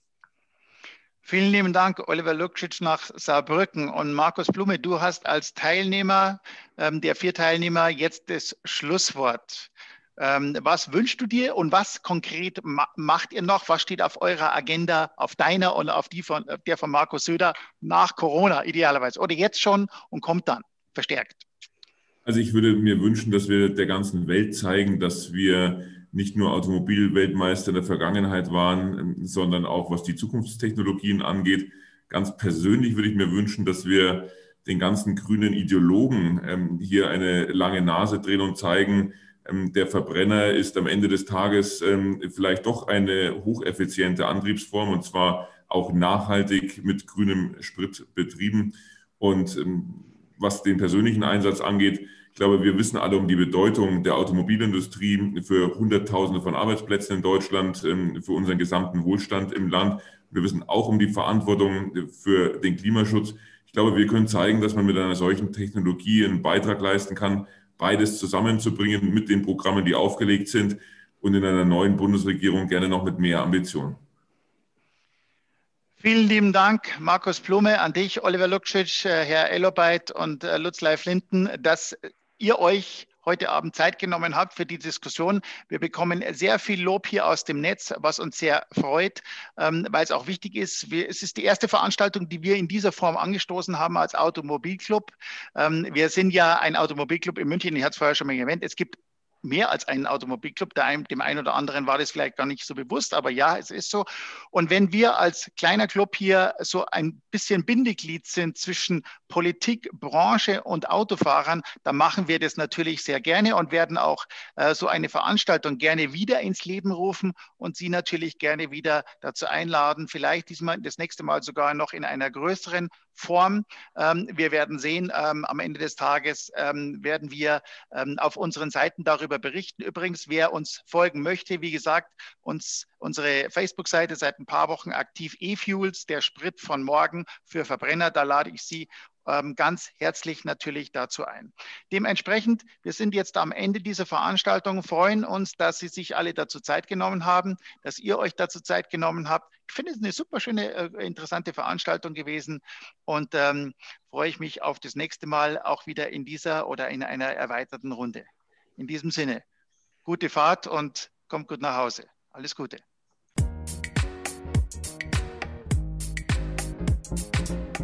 Vielen lieben Dank, Oliver Lukšič nach Saarbrücken. Und Markus Blume, du hast als Teilnehmer ähm, der vier Teilnehmer jetzt das Schlusswort. Ähm, was wünschst du dir und was konkret ma macht ihr noch? Was steht auf eurer Agenda, auf deiner und auf die von, auf der von Markus Söder nach Corona idealerweise oder jetzt schon und kommt dann verstärkt? Also ich würde mir wünschen, dass wir der ganzen Welt zeigen, dass wir nicht nur Automobilweltmeister in der Vergangenheit waren, sondern auch was die Zukunftstechnologien angeht. Ganz persönlich würde ich mir wünschen, dass wir den ganzen grünen Ideologen ähm, hier eine lange Nase drehen und zeigen, ähm, der Verbrenner ist am Ende des Tages ähm, vielleicht doch eine hocheffiziente Antriebsform und zwar auch nachhaltig mit grünem Sprit betrieben. Und ähm, was den persönlichen Einsatz angeht, ich glaube, wir wissen alle um die Bedeutung der Automobilindustrie für Hunderttausende von Arbeitsplätzen in Deutschland, für unseren gesamten Wohlstand im Land. Wir wissen auch um die Verantwortung für den Klimaschutz. Ich glaube, wir können zeigen, dass man mit einer solchen Technologie einen Beitrag leisten kann, beides zusammenzubringen mit den Programmen, die aufgelegt sind und in einer neuen Bundesregierung gerne noch mit mehr Ambition. Vielen lieben Dank, Markus Blume, an dich, Oliver Lukšič, Herr Elobeit und Lutz Leif-Linden, dass ihr euch heute Abend Zeit genommen habt für die Diskussion. Wir bekommen sehr viel Lob hier aus dem Netz, was uns sehr freut, ähm, weil es auch wichtig ist. Wir, es ist die erste Veranstaltung, die wir in dieser Form angestoßen haben als Automobilclub. Ähm, wir sind ja ein Automobilclub in München, ich hatte es vorher schon mal erwähnt. Es gibt mehr als einen Automobilclub. Dem einen oder anderen war das vielleicht gar nicht so bewusst, aber ja, es ist so. Und wenn wir als kleiner Club hier so ein bisschen Bindeglied sind zwischen Politik, Branche und Autofahrern, dann machen wir das natürlich sehr gerne und werden auch äh, so eine Veranstaltung gerne wieder ins Leben rufen und Sie natürlich gerne wieder dazu einladen, vielleicht diesmal das nächste Mal sogar noch in einer größeren Form. Ähm, wir werden sehen, ähm, am Ende des Tages ähm, werden wir ähm, auf unseren Seiten darüber berichten. Übrigens, wer uns folgen möchte, wie gesagt, uns unsere Facebook-Seite seit ein paar Wochen aktiv, E-Fuels, der Sprit von morgen für Verbrenner, da lade ich Sie ganz herzlich natürlich dazu ein. Dementsprechend, wir sind jetzt am Ende dieser Veranstaltung, freuen uns, dass Sie sich alle dazu Zeit genommen haben, dass ihr euch dazu Zeit genommen habt. Ich finde es eine super schöne, interessante Veranstaltung gewesen und ähm, freue ich mich auf das nächste Mal auch wieder in dieser oder in einer erweiterten Runde. In diesem Sinne, gute Fahrt und kommt gut nach Hause. Alles Gute.